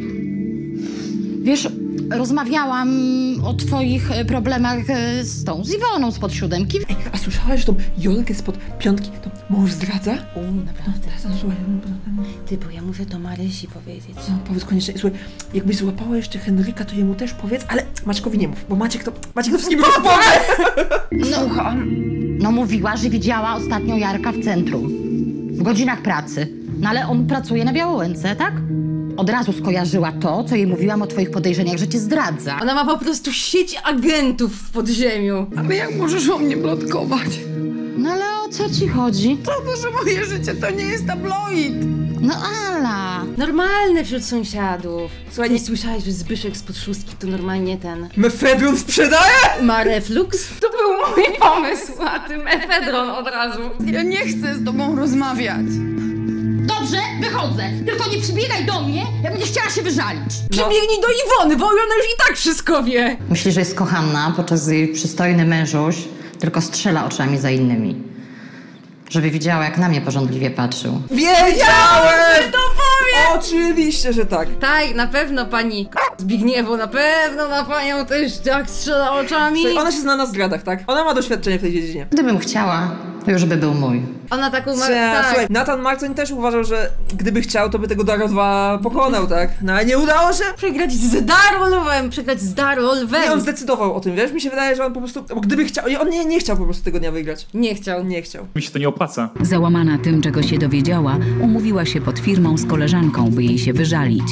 Wiesz, rozmawiałam o twoich problemach z tą, z Iwoną spod siódemki. Ej, a słyszałaś, że tą Jolkę spod piątki to mąż zdradza? O, naprawdę. No, słuchaj, Ty, bo ja muszę to Marysi powiedzieć. no, powiedz koniecznie. Słuchaj, jakbyś złapała jeszcze Henryka, to jemu też powiedz, ale Maćkowi nie mów, bo Maciek to, Maciek to wszystkim rozpowie! No, no mówiła, że widziała ostatnio Jarka w centrum. W godzinach pracy. No ale on pracuje na Białołęce, tak? Od razu skojarzyła to, co jej mówiłam o twoich podejrzeniach, że cię zdradza. Ona ma po prostu sieć agentów w podziemiu. Ale jak możesz o mnie plotkować? No ale o co ci chodzi? To, że moje życie to nie jest tabloid. No Ala. Normalne wśród sąsiadów. Słuchaj, nie słyszałeś, że Zbyszek spod szóstki to normalnie ten... Mefedron sprzedaje? Ma reflux? To był mój pomysł, a ty mefedron od razu. Ja nie chcę z tobą rozmawiać. Dobrze, wychodzę. Tylko nie przybiegaj do mnie, jak będziesz chciała się wyżalić. Przybiegnij do Iwony, bo ona już i tak wszystko wie. Myśli, że jest kochana, podczas gdy jej przystojny mężuś tylko strzela oczami za innymi. Żeby widziała, jak na mnie pożądliwie patrzył. Wiedziałem! To powiem! Oczywiście, że tak. Tak, na pewno pani Zbigniewo, na pewno na panią też tak strzela oczami. Słuchaj, ona się zna na zdradach, tak? Ona ma doświadczenie w tej dziedzinie. Gdybym chciała, to już by był mój. Ona taką ma... Cia, tak. Słuchaj, Nathan Marcoń też uważał, że gdyby chciał, to by tego Darolwa pokonał, tak? No ale nie udało się. Przegrać z Darolwem, przegrać z Darolwem. Nie, on zdecydował o tym, wiesz? Mi się wydaje, że on po prostu, bo gdyby chciał, on nie, nie chciał po prostu tego dnia wygrać. Nie chciał. Nie chciał. Mi się to nie opłaca. Załamana tym, czego się dowiedziała, umówiła się pod firmą z koleżanką, by jej się wyżalić.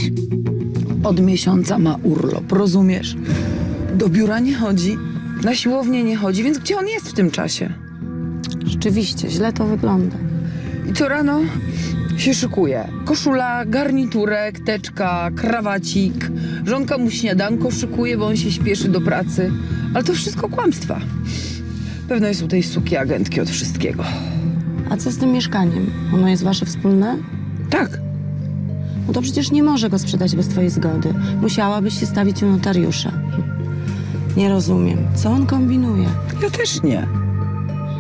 Od miesiąca ma urlop, rozumiesz? Do biura nie chodzi, na siłownię nie chodzi, więc gdzie on jest w tym czasie? Rzeczywiście, źle to wygląda. I co rano się szykuje. Koszula, garniturek, teczka, krawacik. Żonka mu śniadanko szykuje, bo on się śpieszy do pracy. Ale to wszystko kłamstwa. Pewno jest u tej suki agentki od wszystkiego. A co z tym mieszkaniem? Ono jest wasze wspólne? Tak. No to przecież nie może go sprzedać bez twojej zgody. Musiałabyś się stawić u notariusza. Nie rozumiem. Co on kombinuje? Ja też nie.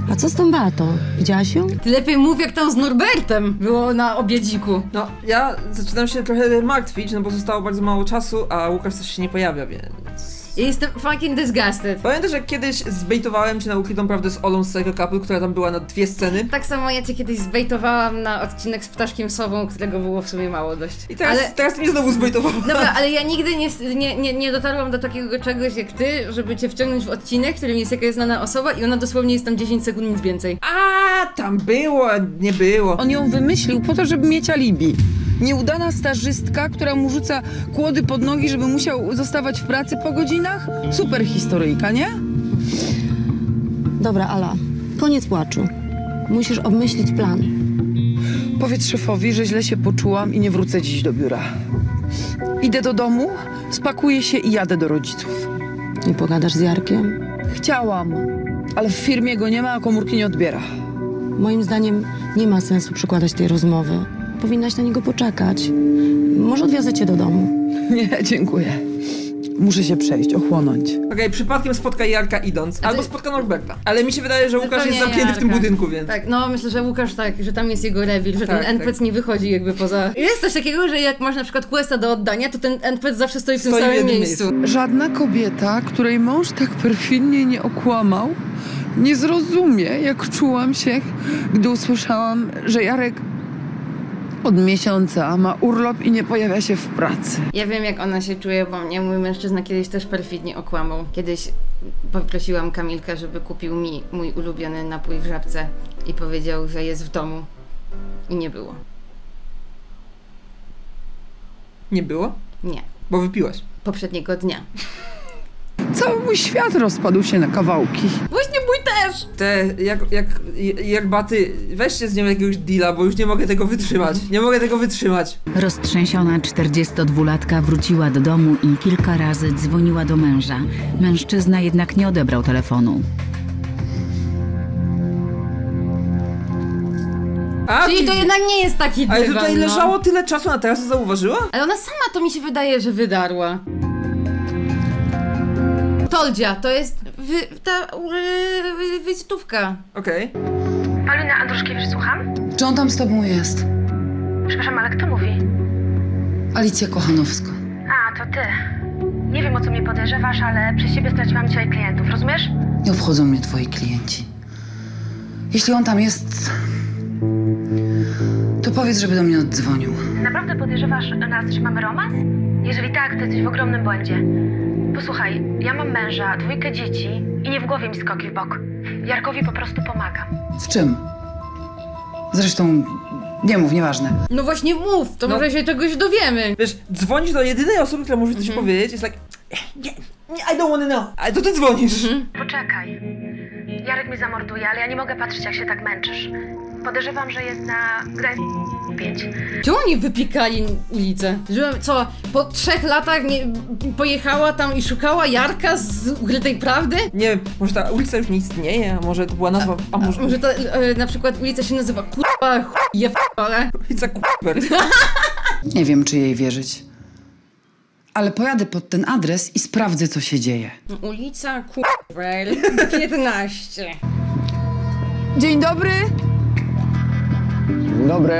A co z tą Beatą? Widziałaś ją? Ty lepiej mów, jak tam z Norbertem było na obiedziku. No, ja zaczynam się trochę martwić, no bo zostało bardzo mało czasu, a Łukasz też się nie pojawia, więc... Ja jestem fucking disgusted. Pamiętasz, jak kiedyś zbejtowałem cię na ukrytą prawdę z Olą z Psycho Couple, która tam była na dwie sceny? Tak samo ja cię kiedyś zbejtowałam na odcinek z Ptaszkiem Sową, którego było w sumie mało dość. I teraz, ale... teraz mnie znowu zbejtowałam. Dobra, ale ja nigdy nie, nie, nie, nie dotarłam do takiego czegoś jak ty, żeby cię wciągnąć w odcinek, w którym jest jakaś znana osoba i ona dosłownie jest tam dziesięć sekund, nic więcej. A tam było, nie było. On ją wymyślił po to, żeby mieć alibi. Nieudana stażystka, która mu rzuca kłody pod nogi, żeby musiał zostawać w pracy po godzinach? Super historyjka, nie? Dobra, Ala, koniec płaczu. Musisz obmyślić plan. Powiedz szefowi, że źle się poczułam i nie wrócę dziś do biura. Idę do domu, spakuję się i jadę do rodziców. Nie pogadasz z Jarkiem? Chciałam, ale w firmie go nie ma, a komórki nie odbiera. Moim zdaniem nie ma sensu przykładać tej rozmowy. Powinnaś na niego poczekać. Może odwiozę cię do domu. Nie, dziękuję. Muszę się przejść, ochłonąć. Okej, okay, przypadkiem spotka Jarka idąc, ty... albo spotka Norberta. Ale mi się wydaje, że Łukasz jest zamknięty Jarka. w tym budynku, więc... Tak, no myślę, że Łukasz tak, że tam jest jego rewir, że tak, ten N P C tak. nie wychodzi jakby poza... Jest coś takiego, że jak masz na przykład questa do oddania, to ten N P C zawsze stoi w tym stoi samym miejscu. miejscu. Żadna kobieta, której mąż tak perfidnie nie okłamał, nie zrozumie, jak czułam się, gdy usłyszałam, że Jarek od miesiąca ma urlop i nie pojawia się w pracy. Ja wiem, jak ona się czuje, bo mnie mój mężczyzna kiedyś też perfidnie okłamał. Kiedyś poprosiłam Kamilka, żeby kupił mi mój ulubiony napój w Żabce i powiedział, że jest w domu. I nie było. Nie było? Nie. Bo wypiłaś? Poprzedniego dnia. Cały mój świat rozpadł się na kawałki. Właśnie mój też! Te, jak, jak, jak baty, weźcie z nią jakiegoś deala, bo już nie mogę tego wytrzymać. Nie mogę tego wytrzymać. Roztrzęsiona czterdziestodwulatka wróciła do domu i kilka razy dzwoniła do męża. Mężczyzna jednak nie odebrał telefonu. A, Czyli ty... to jednak nie jest taki dywan, Ale tutaj leżało no. tyle czasu, a teraz to zauważyła? Ale ona sama to mi się wydaje, że wydarła. Toldzia, to jest wy, ta yy, wizytówka. Okej. Okay. Paulina Andruszkiewicz, słucham? Czy on tam z tobą jest? Przepraszam, ale kto mówi? Alicja Kochanowska. A, to ty. Nie wiem, o co mnie podejrzewasz, ale przez ciebie straciłam dzisiaj klientów, rozumiesz? Nie obchodzą mnie twoi klienci. Jeśli on tam jest, to powiedz, żeby do mnie oddzwonił. Naprawdę podejrzewasz nas, że mamy romans? Jeżeli tak, to jesteś w ogromnym błędzie. Posłuchaj, ja mam męża, dwójkę dzieci i nie w głowie mi skoki w bok. Jarkowi po prostu pomagam. W czym? Zresztą nie mów, nieważne. No właśnie mów, to no. może się czegoś dowiemy. Wiesz, dzwonisz do jedynej osoby, która może coś mm-hmm. powiedzieć, jest tak... Nie, nie, I don't wanna know. Ale to ty dzwonisz. Mm-hmm. Poczekaj. Jarek mnie zamorduje, ale ja nie mogę patrzeć, jak się tak męczysz. Podejrzewam, że jest na granicy pięć. Czemu oni wypikali ulicę? Że co, po trzech latach nie, pojechała tam i szukała Jarka z ukrytej prawdy? Nie wiem, może ta ulica już nie istnieje, a może to była nazwa... A, a może, a może ta e, na przykład ulica się nazywa kurwa chuj, ale... Ulica Kurwer. Nie wiem, czy jej wierzyć. Ale pojadę pod ten adres i sprawdzę, co się dzieje. Ulica Kurwer piętnaście. Dzień dobry. Dzień dobry.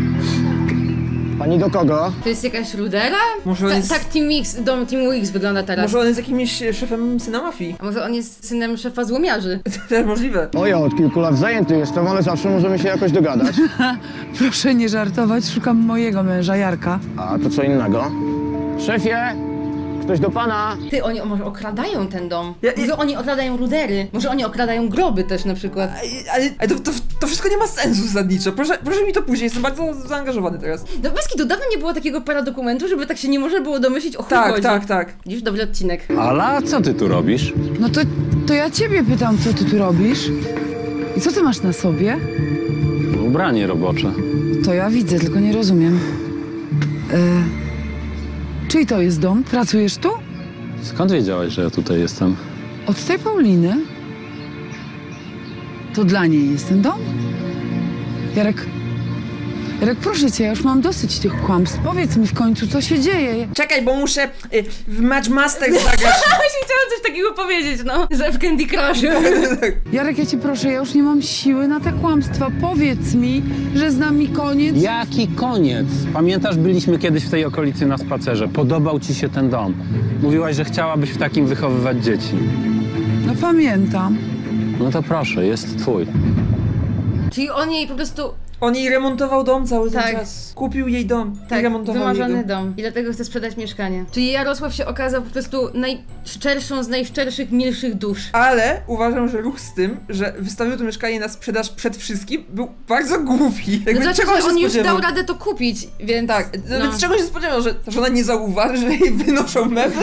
Pani do kogo? To jest jakaś rudera? Może on Ta, jest... Tak Team X, dom Team X wygląda teraz. Może on jest jakimś szefem syna mafii. A może on jest synem szefa złomiarzy? To też możliwe. O, ja od kilku lat zajęty jestem, ale zawsze możemy się jakoś dogadać. Proszę nie żartować, szukam mojego męża, Jarka. A to co innego? Szefie! Ktoś do pana! Ty, oni może okradają ten dom. Ja, ja... Może oni okradają rudery. Może oni okradają groby też na przykład. Ale, ale to, to, to wszystko nie ma sensu zasadniczo. Proszę, proszę mi to później, jestem bardzo zaangażowany teraz. No Beski, to dawno nie było takiego paradokumentu, żeby tak się nie można było domyślić o chuj Tak, chodzi. tak, tak. Widzisz, dobry odcinek. Ala, co ty tu robisz? No to, to ja ciebie pytam, co ty tu robisz? I co ty masz na sobie? Ubranie robocze. To ja widzę, tylko nie rozumiem. E... Czyj to jest dom? Pracujesz tu? Skąd wiedziałaś, że ja tutaj jestem? Od tej Pauliny? To dla niej jest ten dom? Jarek, Jarek, proszę cię, ja już mam dosyć tych kłamstw. Powiedz mi w końcu, co się dzieje. Czekaj, bo muszę y, w Matchmaster zagrać. Właśnie chciałam coś takiego powiedzieć, no. Że w Candy Crushu. Jarek, ja cię proszę, ja już nie mam siły na te kłamstwa. Powiedz mi, że z nami koniec. Jaki koniec? Pamiętasz, byliśmy kiedyś w tej okolicy na spacerze. Podobał ci się ten dom. Mówiłaś, że chciałabyś w takim wychowywać dzieci. No pamiętam. No to proszę, jest twój. Czyli on jej po prostu... On jej remontował dom cały ten Tak. czas. Kupił jej dom Tak, i remontował wymarzony jego. dom. I dlatego chce sprzedać mieszkanie. Czyli Jarosław się okazał po prostu najszczerszą z najszczerszych, milszych dusz. Ale uważam, że ruch z tym, że wystawił to mieszkanie na sprzedaż przed wszystkim, był bardzo głupi. Jakby No znaczy, czego że się on już spodziewał? dał radę to kupić, więc... Tak, no. więc czego się spodziewał, że ta żona nie zauważy, że jej wynoszą meble?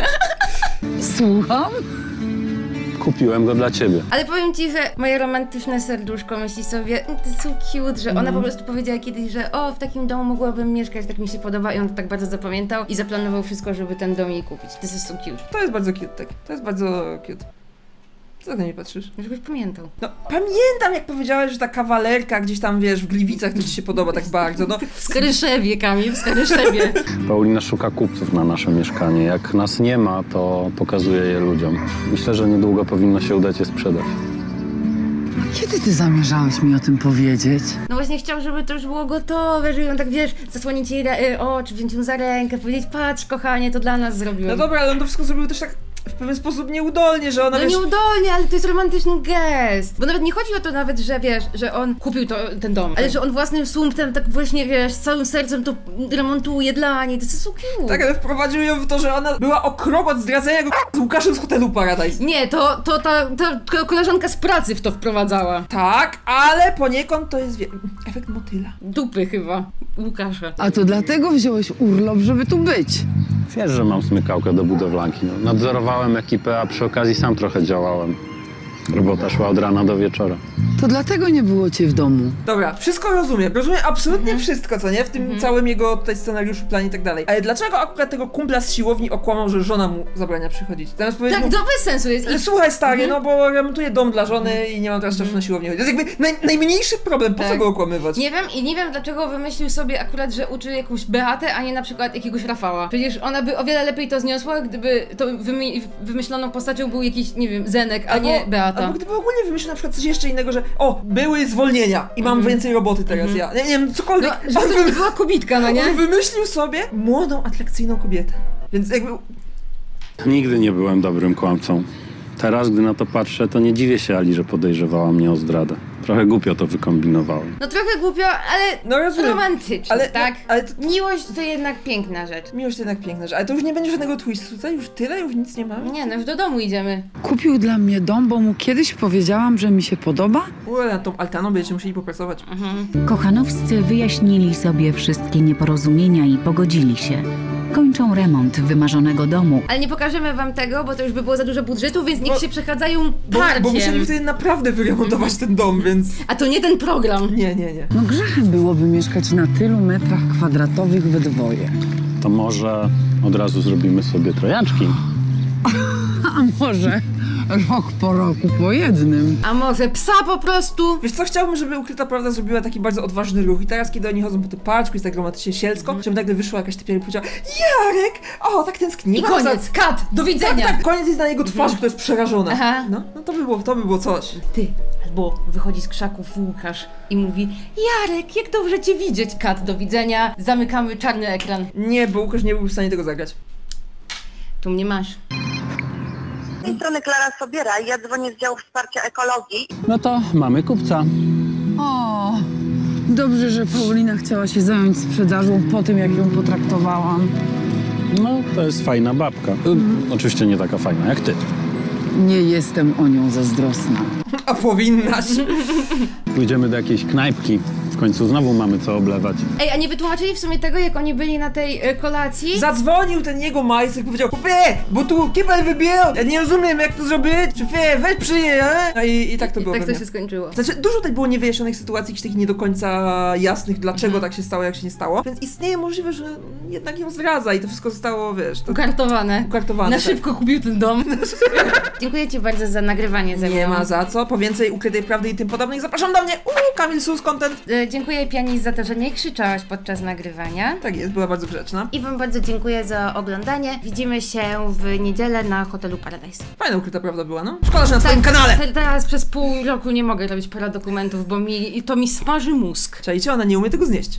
Słucham? Kupiłem go dla ciebie. Ale powiem ci, że moje romantyczne serduszko myśli sobie, to jest so cute, że ona Mhm. po prostu powiedziała kiedyś, że o, w takim domu mogłabym mieszkać, tak mi się podoba i on to tak bardzo zapamiętał i zaplanował wszystko, żeby ten dom jej kupić. To jest so cute. To jest bardzo cute, tak. To jest bardzo cute. Co tak na mnie patrzysz? Żebyś pamiętał. No, pamiętam jak powiedziałeś, że ta kawalerka gdzieś tam, wiesz, w Gliwicach to ci się podoba tak bardzo, no. W Skaryszewie, Kamil, w Skaryszewie. Paulina szuka kupców na nasze mieszkanie. Jak nas nie ma, to pokazuje je ludziom. Myślę, że niedługo powinno się udać je sprzedać. Kiedy ty zamierzałeś mi o tym powiedzieć? No właśnie chciał, żeby to już było gotowe, żeby ją tak, wiesz, zasłonić jej re- oczy, wziąć ją za rękę, powiedzieć, patrz kochanie, to dla nas zrobiłem. No dobra, ale on to wszystko zrobił też tak w pewien sposób nieudolnie, że ona, No wiesz... nieudolnie, ale to jest romantyczny gest. Bo nawet nie chodzi o to nawet, że wiesz, że on kupił to, ten dom, ale że on własnym sumptem tak właśnie, wiesz, z całym sercem to remontuje dla niej, to jest so cute. Tak, ale wprowadził ją w to, że ona była o krok od zdradzenia go z Łukaszem z hotelu Paradise. Nie, to, to ta, ta, ta koleżanka z pracy w to wprowadzała. Tak, ale poniekąd to jest wie... efekt motyla. Dupy chyba, Łukasza. A to dlatego wziąłeś urlop, żeby tu być. Wiesz, że mam smykałkę do budowlanki. No, nadzorowałem ekipę, a przy okazji sam trochę działałem. Robota szła od rana do wieczora. To dlatego nie było cię w domu. Dobra, wszystko rozumiem. Rozumiem absolutnie mhm. wszystko, co nie? W tym mhm. całym jego tutaj scenariuszu, planie i tak dalej. Ale dlaczego akurat tego kumpla z siłowni okłamał, że żona mu zabrania przychodzić? Zamiast powiedzieć Tak, mu, to bez sensu jest. I... Słuchaj stary, mhm. no bo remontuję dom dla żony mhm. i nie mam teraz czasu na siłownię chodzić. To jest jakby naj, najmniejszy problem, po tak. co go okłamywać? Nie wiem i nie wiem dlaczego wymyślił sobie akurat, że uczy jakąś Beatę, a nie na przykład jakiegoś Rafała. Przecież ona by o wiele lepiej to zniosła, gdyby to wymy wymyśloną postacią był jakiś, nie wiem, Zenek, a albo, nie Beata. Albo gdyby ogólnie wymyślił na przykład coś jeszcze innego, że o, były zwolnienia i mam mm. więcej roboty teraz mm. ja. Nie, nie wiem, cokolwiek. No, żeby to nie była kobitka, no nie? On wymyślił sobie młodą, atrakcyjną kobietę. Więc jakby... Nigdy nie byłem dobrym kłamcą. Teraz, gdy na to patrzę, to nie dziwię się Ali, że podejrzewała mnie o zdradę. Trochę głupio to wykombinowałem. No trochę głupio, ale no, rozumiem. romantyczne, ale, tak? No, ale to... Miłość to jednak piękna rzecz. Miłość to jednak piękna rzecz, ale to już nie będzie żadnego twistu tutaj? Już tyle? Już nic nie ma? Nie, no już do domu idziemy. Kupił dla mnie dom, bo mu kiedyś powiedziałam, że mi się podoba? Ue, nad tą altaną będziecie musieli popracować. Mhm. Kochanowscy wyjaśnili sobie wszystkie nieporozumienia i pogodzili się. Kończą remont wymarzonego domu. Ale nie pokażemy wam tego, bo to już by było za dużo budżetu, więc niech bo, się przechadzają parkiem. Bo, bo musieli wtedy naprawdę wyremontować ten dom, więc... A to nie ten program. Nie, nie, nie. No grzechem byłoby mieszkać na tylu metrach kwadratowych we dwoje. To może od razu zrobimy sobie trojaczki? A może rok po roku po jednym. A może psa po prostu? Wiesz co, chciałbym, żeby Ukryta Prawda zrobiła taki bardzo odważny ruch i teraz, kiedy oni chodzą po tym parczku, jest tak romantycznie sielsko, żeby nagle wyszła jakaś typiara i powiedziała Jarek! O, tak tęskniłam. I koniec, kat, do widzenia. Tak, tak, koniec jest na jego twarzy, która jest przerażona. Aha. No, no to by było, to by było coś. Ty, albo wychodzi z krzaków Łukasz i mówi Jarek, jak dobrze cię widzieć. Kat, do widzenia, zamykamy czarny ekran. Nie, bo Łukasz nie byłby w stanie tego zagrać. Tu mnie masz. Z tej strony Klara Sobiera, ja dzwonię z działu wsparcia ekologii. No to mamy kupca. O, dobrze, że Paulina chciała się zająć sprzedażą po tym, jak ją potraktowałam. No, to jest fajna babka. Mm. Oczywiście nie taka fajna jak ty. Nie jestem o nią zazdrosna. A powinnaś. Pójdziemy do jakiejś knajpki. W końcu znowu mamy co oblewać. Ej, a nie wytłumaczyli w sumie tego, jak oni byli na tej y, kolacji? Zadzwonił ten jego majster i powiedział Chłopie, bo tu kibel wybijał, ja nie rozumiem jak to zrobić, Chłopie, weź przyje, no i, i tak to było. I tak pewnie. to się skończyło. Znaczy, dużo tutaj było niewyjaśnionych sytuacji, jakichś takich nie do końca jasnych, dlaczego mhm. tak się stało, jak się nie stało, więc istnieje możliwe, że jednak ją zdradza i to wszystko zostało, wiesz... To... Ukartowane. Ukartowane, Na tak. szybko kupił ten dom. Dziękuję ci bardzo za nagrywanie ze mną. Nie ma za co, po więcej Ukrytej Prawdy i tym podobnych zapraszam do mnie, uuu, Kamil Sus Content. dziękuję Pianis za to, że nie krzyczałaś podczas nagrywania. Tak jest, była bardzo grzeczna. I wam bardzo dziękuję za oglądanie. Widzimy się w niedzielę na hotelu Paradise. Fajna ukryta prawda była, no. Szkoda, że na tak, swoim kanale. Te, teraz przez pół roku nie mogę robić paradokumentów, bo mi, to mi smaży mózg. Czajcie, ona nie umie tego znieść.